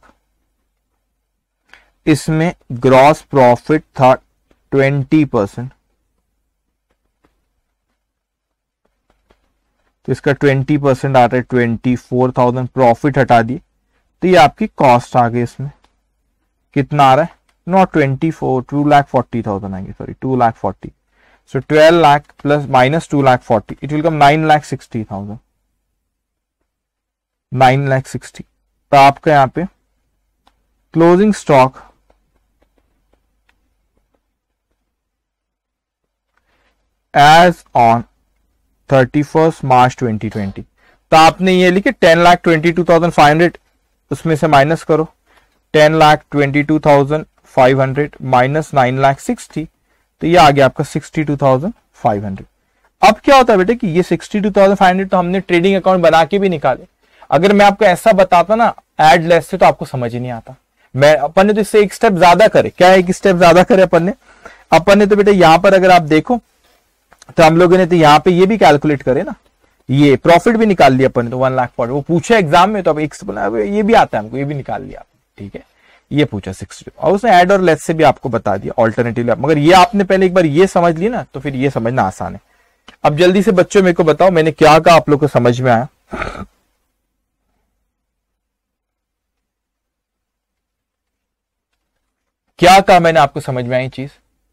इसमें ग्रॉस प्रॉफिट था ट्वेंटी परसेंट. तो इसका ट्वेंटी परसेंट आ रहा है ट्वेंटी फोर थाउजेंड. प्रॉफिट हटा दिए तो ये आपकी कॉस्ट आ गई. इसमें कितना आ रहा है? Not twenty four, two lakh forty thousand आएंगे. Sorry two lakh forty. So twelve lakh plus minus two lakh forty, it will come nine lakh sixty thousand. Nine lakh sixty. तो आपका यहाँ पे closing stock as on thirty first March twenty twenty. तो आपने ये लिखे ten lakh twenty two thousand five hundred, उसमें से माइनस करो ten lakh twenty two thousand five hundred minus nine lakh sixty, तो ये आ गया आपका sixty two thousand five hundred. अब क्या होता है बेटे कि ये sixty two thousand five hundred तो हमने ट्रेडिंग अकाउंट बना के भी निकाले। अगर मैं आपको ऐसा बताता ना एड लेस से, तो आपको समझ ही नहीं आता। मैं अपन ने तो इससे एक स्टेप ज्यादा करे। क्या एक स्टेप ज्यादा करे अपन ने? अपन ने तो बेटे यहां पर अगर आप देखो तो हम लोगों ने तो यहाँ पे ये भी कैलकुलेट करे ना, ये प्रॉफिट भी निकाल लिया अपन ने, तो वन लाख पॉइंट वो पूछा एग्जाम में, तो अब एक ये भी आता है हमको, ये भी निकाल लिया आपने, ठीक है। ये पूछा सिक्सटी, और उसने ऐड और लेस से भी आपको बता दिया ऑल्टरनेटिव। मगर ये आपने पहले एक बार ये समझ लिया ना, तो फिर ये समझना आसान है। अब जल्दी से बच्चों मेरे को बताओ मैंने क्या कहा, आप लोग को समझ में आया? क्या कहा मैंने, आपको समझ में आई चीज?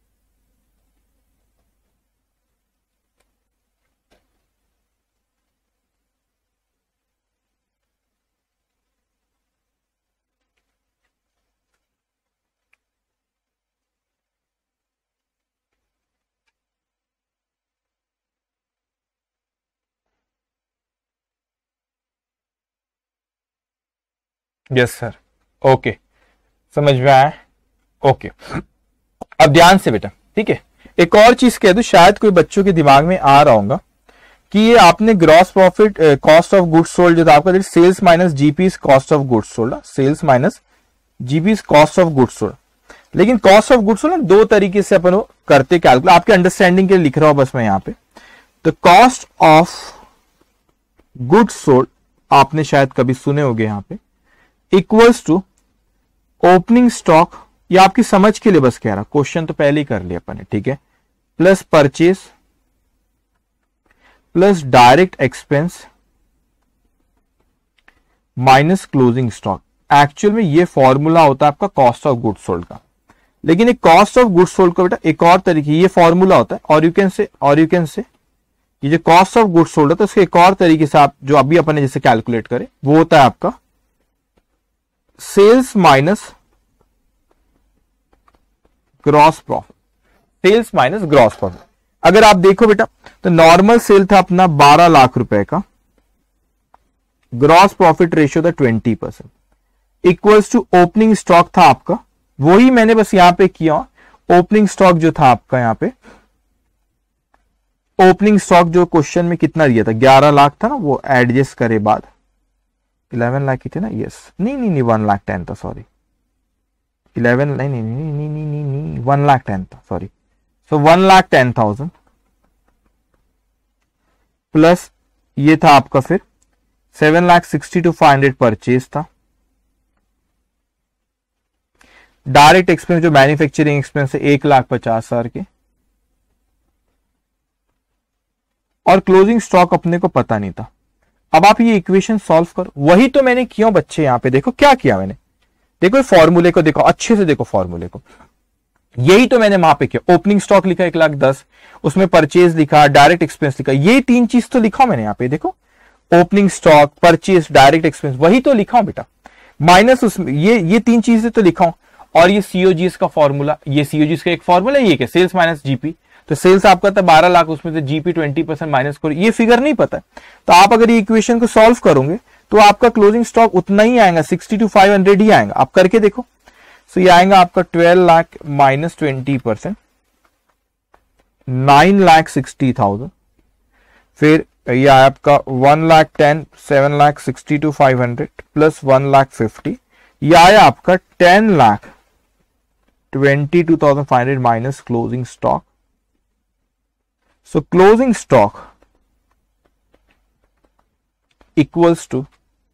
यस सर, ओके, समझ में आया? ओके, अब ध्यान से बेटा, ठीक है। एक और चीज कह दूं, शायद कोई बच्चों के दिमाग में आ रहा होगा कि ये आपने gross profit cost of goods sold जो था आपका, sales minus GP cost of goods sold, sales minus GP cost of goods sold. लेकिन कॉस्ट ऑफ गुड्स सोल्ड दो तरीके से अपन करते कैलकुलेट, आपके अंडरस्टैंडिंग के लिए लिख रहा हूं बस मैं यहाँ पे। तो कॉस्ट ऑफ गुड्स सोल्ड आपने शायद कभी सुने होंगे यहाँ पे, इक्वल्स टू ओपनिंग स्टॉक, ये आपकी समझ के लिए बस कह रहा, क्वेश्चन तो पहले ही कर लिया अपन ने, ठीक है, plus purchase plus direct expense minus closing stock. Actual में ये फॉर्मूला होता है आपका कॉस्ट ऑफ गुड्स सोल्ड का। लेकिन एक कॉस्ट ऑफ गुड्स सोल्ड का बेटा एक और तरीके, ये फॉर्मूला होता है, और यू कैन से और यू कैन से ये जो कॉस्ट ऑफ गुड्स सोल्ड है, तो उसके एक और तरीके से आप जो अभी अपन ने जैसे कैलकुलेट करे, वो होता है आपका sales minus gross profit, sales minus gross profit. अगर आप देखो बेटा तो नॉर्मल सेल था अपना बारह लाख रुपए का, ग्रॉस प्रॉफिट रेशियो था twenty percent, equals to opening stock था आपका, वही मैंने बस यहां पे किया, ओपनिंग स्टॉक जो था आपका यहां पे, ओपनिंग स्टॉक जो क्वेश्चन में कितना दिया था, ग्यारह लाख था ना, वो एडजस्ट करे बाद इलेवन लाख की थे ना, यस, नहीं नहीं नहीं वन लाख टेन था, सॉरी, इलेवन नहीं नहीं नहीं नहीं नहीं नहीं नहीं वन लाख टेन था, sorry. So one lakh ten thousand plus ये था आपका फिर seven lakh sixty two five hundred purchase था, डायरेक्ट एक्सपेंस जो मैन्युफैक्चरिंग एक्सपेंस है एक लाख पचास हजार के, और क्लोजिंग स्टॉक अपने को पता नहीं था। अब आप ये इक्वेशन सॉल्व करो, वही तो मैंने किया बच्चे, यहां पे देखो क्या किया मैंने, देखो फॉर्मूले को देखो अच्छे से, देखो फॉर्मूले को, यही तो मैंने वहां पे किया। ओपनिंग स्टॉक लिखा एक लाख दस, उसमें परचेज लिखा, डायरेक्ट एक्सपेंस लिखा, ये तीन चीज तो लिखा मैंने यहाँ पे, देखो opening stock, purchase, direct expense, वही तो लिखा हूं बेटा, माइनस उसमें ये ये तीन चीजें तो लिखा हूं, और ये सीओजीएस का फॉर्मूला, ये सीओजीएस का एक फॉर्मूला, ये क्या सेल्स माइनस जीपी, तो सेल्स आपका था बारह लाख, उसमें से जीपी ट्वेंटी परसेंट माइनस करो, ये फिगर नहीं पता है, तो आप अगर ये इक्वेशन को सॉल्व करोगे तो आपका क्लोजिंग स्टॉक उतना ही आएगा, सिक्सटी टू फाइव हंड्रेड ही आएगा। आप करके देखो, सो ये आएगा आपका twelve lakh minus twenty percent, nine lakh sixty thousand, फिर ये आया आपका one lakh ten, seven lakh sixty two five hundred plus one lakh fifty, ये आया आपका ten lakh twenty two thousand five hundred minus closing stock. So closing stock equals to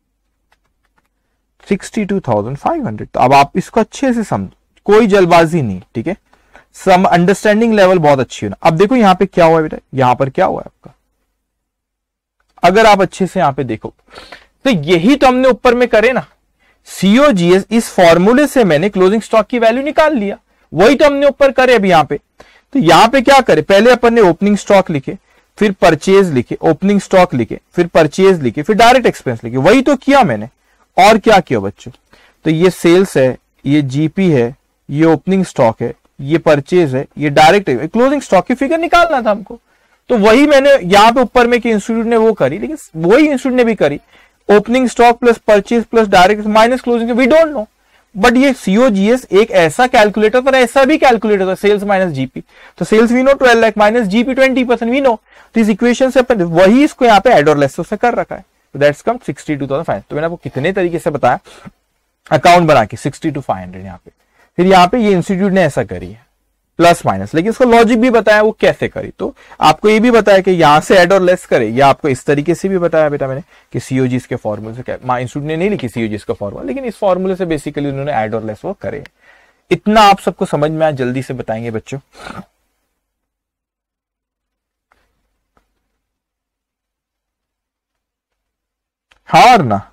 sixty two thousand five hundred. तो अब आप इसको अच्छे से समझो, कोई जल्दबाजी नहीं, ठीक है, सम अंडरस्टैंडिंग लेवल बहुत अच्छी होना। अब देखो यहां पे क्या हुआ है बेटा, यहां पर क्या हुआ है आपका, अगर आप अच्छे से यहां पे देखो तो यही तो हमने ऊपर में करे ना, सीओजीएस, इस फॉर्मूले से मैंने क्लोजिंग स्टॉक की वैल्यू निकाल लिया, वही तो हमने ऊपर करे अभी यहां पे। तो यहां पे क्या करे, पहले अपन ने ओपनिंग स्टॉक लिखे, फिर परचेज लिखे, ओपनिंग स्टॉक लिखे, फिर परचेज लिखे, फिर डायरेक्ट एक्सपेंस लिखे, वही तो किया मैंने। और क्या किया बच्चों, तो ये सेल्स है, ये जीपी है, ये ओपनिंग स्टॉक है, ये परचेज है, ये डायरेक्ट, क्लोजिंग स्टॉक की फिगर निकालना था हमको। तो वही मैंने यहाँ पे ऊपर में कि इंस्टीट्यूट ने वो करी, लेकिन वही इंस्टीट्यूट ने भी करी, opening stock plus purchase plus direct minus closing, we don't know. But ये सीओजीएस एक ऐसा कैलकुलेटर पर ऐसा भी कैलकुलेटर था, सेल्स माइनस जीपी, तो sales we know twelve lakh minus GP twenty percent we know, तो इस इक्वेशन से अपन वही इसको यहाँ पे एड और लेस से कर रखा है, तो that's come sixty two thousand five. तो मैंने आपको कितने तरीके से बताया अकाउंट बना के सिक्सटी टू फाइव हंड्रेड यहाँ पे, फिर यहाँ पे ये इंस्टीट्यूट ने ऐसा करी है प्लस माइनस, लेकिन इसका लॉजिक भी बताया वो कैसे करी। तो आपको ये भी बताया कि यहां से ऐड और लेस करे, या आपको इस तरीके से भी बताया बेटा मैंने कि सीओजीएस के फॉर्मूले से, क्या इंस्टीट्यूट ने नहीं लिखी सीओजीएस का फॉर्मूला, लेकिन इस फॉर्मूले से बेसिकली उन्होंने ऐड और लेस वो करे। इतना आप सबको समझ में आया, जल्दी से बताएंगे बच्चों। हाँ और ना,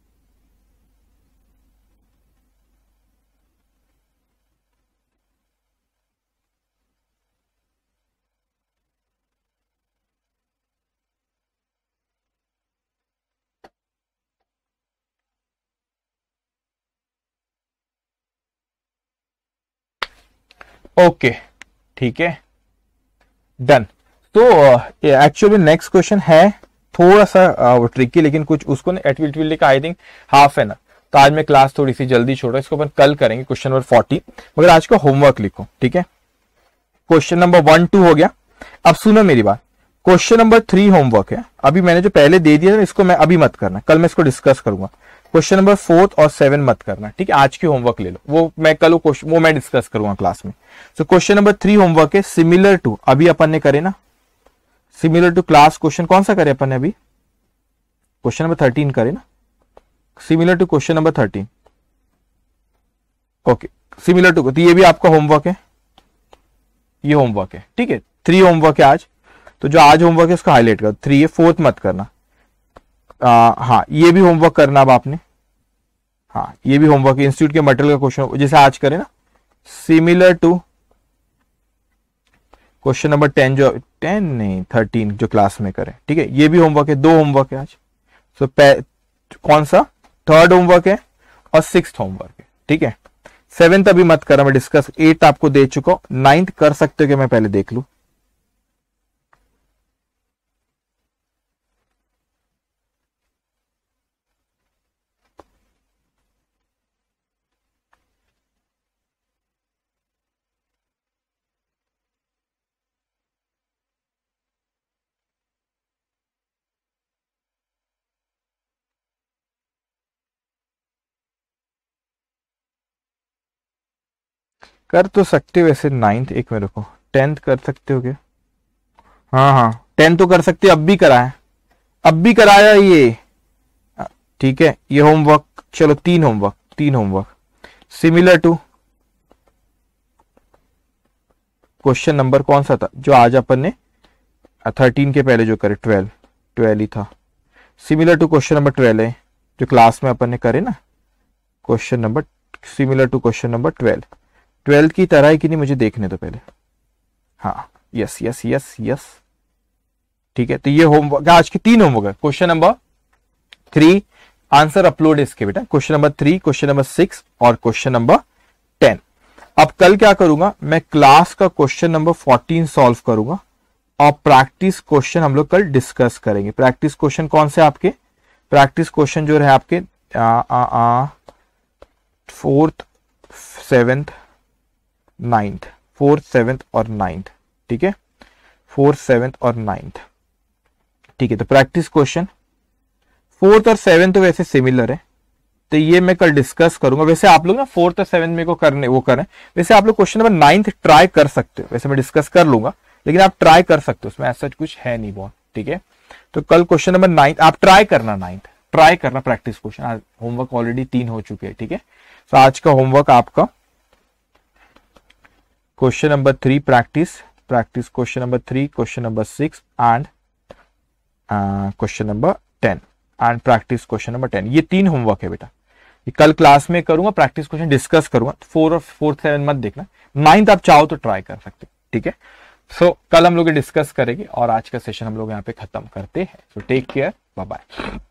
ओके ठीक है डन। तो एक्चुअली नेक्स्ट क्वेश्चन है थोड़ा सा ट्रिकी, लेकिन कुछ उसको ना एट विल का आई थिंक हाफ है ना, तो आज मैं क्लास थोड़ी सी जल्दी छोड़ रहा हूं, इसको अपन कल करेंगे क्वेश्चन नंबर फोर्टी, मगर आज का होमवर्क लिखो ठीक है। क्वेश्चन नंबर वन टू हो गया, अब सुनो मेरी बात, क्वेश्चन नंबर थ्री होमवर्क है, अभी मैंने जो पहले दे दिया था इसको मैं अभी मत करना, कल मैं इसको डिस्कस करूंगा। क्वेश्चन नंबर फोर्थ और सेवन मत करना ठीक है, आज की होमवर्क ले लो, वो मैं कल वो मैं डिस्कस करूंगा क्लास में। So question number three homework है सिमिलर टू, अभी अपन ने करे ना सिमिलर टू क्लास क्वेश्चन, कौन सा करे अपन ने अभी, क्वेश्चन नंबर थर्टीन करे ना, similar to question number thirteen, okay similar to, तो ये भी आपका होमवर्क है, ये होमवर्क है ठीक है, थ्री होमवर्क है आज। तो जो आज होमवर्क है उसको हाईलाइट कर, थ्री है, फोर्थ मत करना। आ, हाँ ये भी होमवर्क करना अब आपने, हाँ ये भी होमवर्क है, इंस्टीट्यूट के मटेरियल का क्वेश्चन जैसे आज करे ना, similar to question number ten, जो टेन नहीं थर्टीन जो क्लास में करे ठीक है, ये भी होमवर्क है, दो होमवर्क है आज। सो so, कौन सा थर्ड होमवर्क है और सिक्स्थ होमवर्क है ठीक है। सेवेंथ अभी मत करा, मैं डिस्कस, एट आपको दे चुका हूं, नाइन्थ कर सकते हो कि मैं पहले देख लू, कर तो सकते हो वैसे नाइन्थ, एक मेरे को टेंथ कर सकते हो क्या, हाँ हाँ टेंथ तो कर सकते हो, अब भी कराया अब भी कराया ये ठीक है। ये होमवर्क चलो तीन होमवर्क तीन homework similar to question number कौन सा था जो आज अपन ने थर्टीन के पहले जो करे, ट्वेल्व ट्वेल्व ही था, similar to question number twelve है जो क्लास में अपन ने करे ना, question number similar to question number twelve, twelfth की तरह है कि नहीं मुझे देखने तो पहले, हाँ यस यस यस यस ठीक है। तो ये होमवर्क आज के तीन होमवर्क है, question number three answer upload इसके बेटा, question number three, question number six और क्वेश्चन नंबर टेन। अब कल क्या करूंगा मैं, क्लास का क्वेश्चन नंबर फोर्टीन सॉल्व करूंगा और प्रैक्टिस क्वेश्चन हम लोग कल डिस्कस करेंगे। प्रैक्टिस क्वेश्चन कौन से आपके, प्रैक्टिस क्वेश्चन जो है आपके आ, आ, आ, fourth seventh ninth, fourth seventh और नाइन्थ ठीक है, फोर्थ सेवेंथ और नाइन्थ ठीक है। तो प्रैक्टिस क्वेश्चन फोर्थ और सेवेंथ तो वैसे सिमिलर है, तो ये मैं कल डिस्कस करूंगा। वैसे आप लोग ना फोर्थ और सेवेंथ में को करने वो करें, वैसे आप लोग क्वेश्चन नंबर नाइन्थ ट्राई कर सकते हो, वैसे मैं डिस्कस कर लूंगा लेकिन आप ट्राई कर सकते हो, उसमें ऐसा कुछ है नहीं बहुत ठीक है। तो कल क्वेश्चन नंबर नाइन्थ आप ट्राई करना, नाइन्थ ट्राई करना प्रैक्टिस क्वेश्चन, आज होमवर्क ऑलरेडी तीन हो चुके हैं ठीक है। तो आज का होमवर्क आपका question number three practice, practice question number three, question number six and question number ten and practice question number ten, ये तीन होमवर्क है बेटा, ये कल क्लास में करूंगा, प्रैक्टिस क्वेश्चन डिस्कस करूंगा। फोर और फोर्थ सेवन मत देखना, नाइन्थ आप चाहो तो ट्राई कर सकते ठीक है। सो so, कल हम लोग डिस्कस करेंगे और आज का सेशन हम लोग यहाँ पे खत्म करते हैं। So take care, bye bye.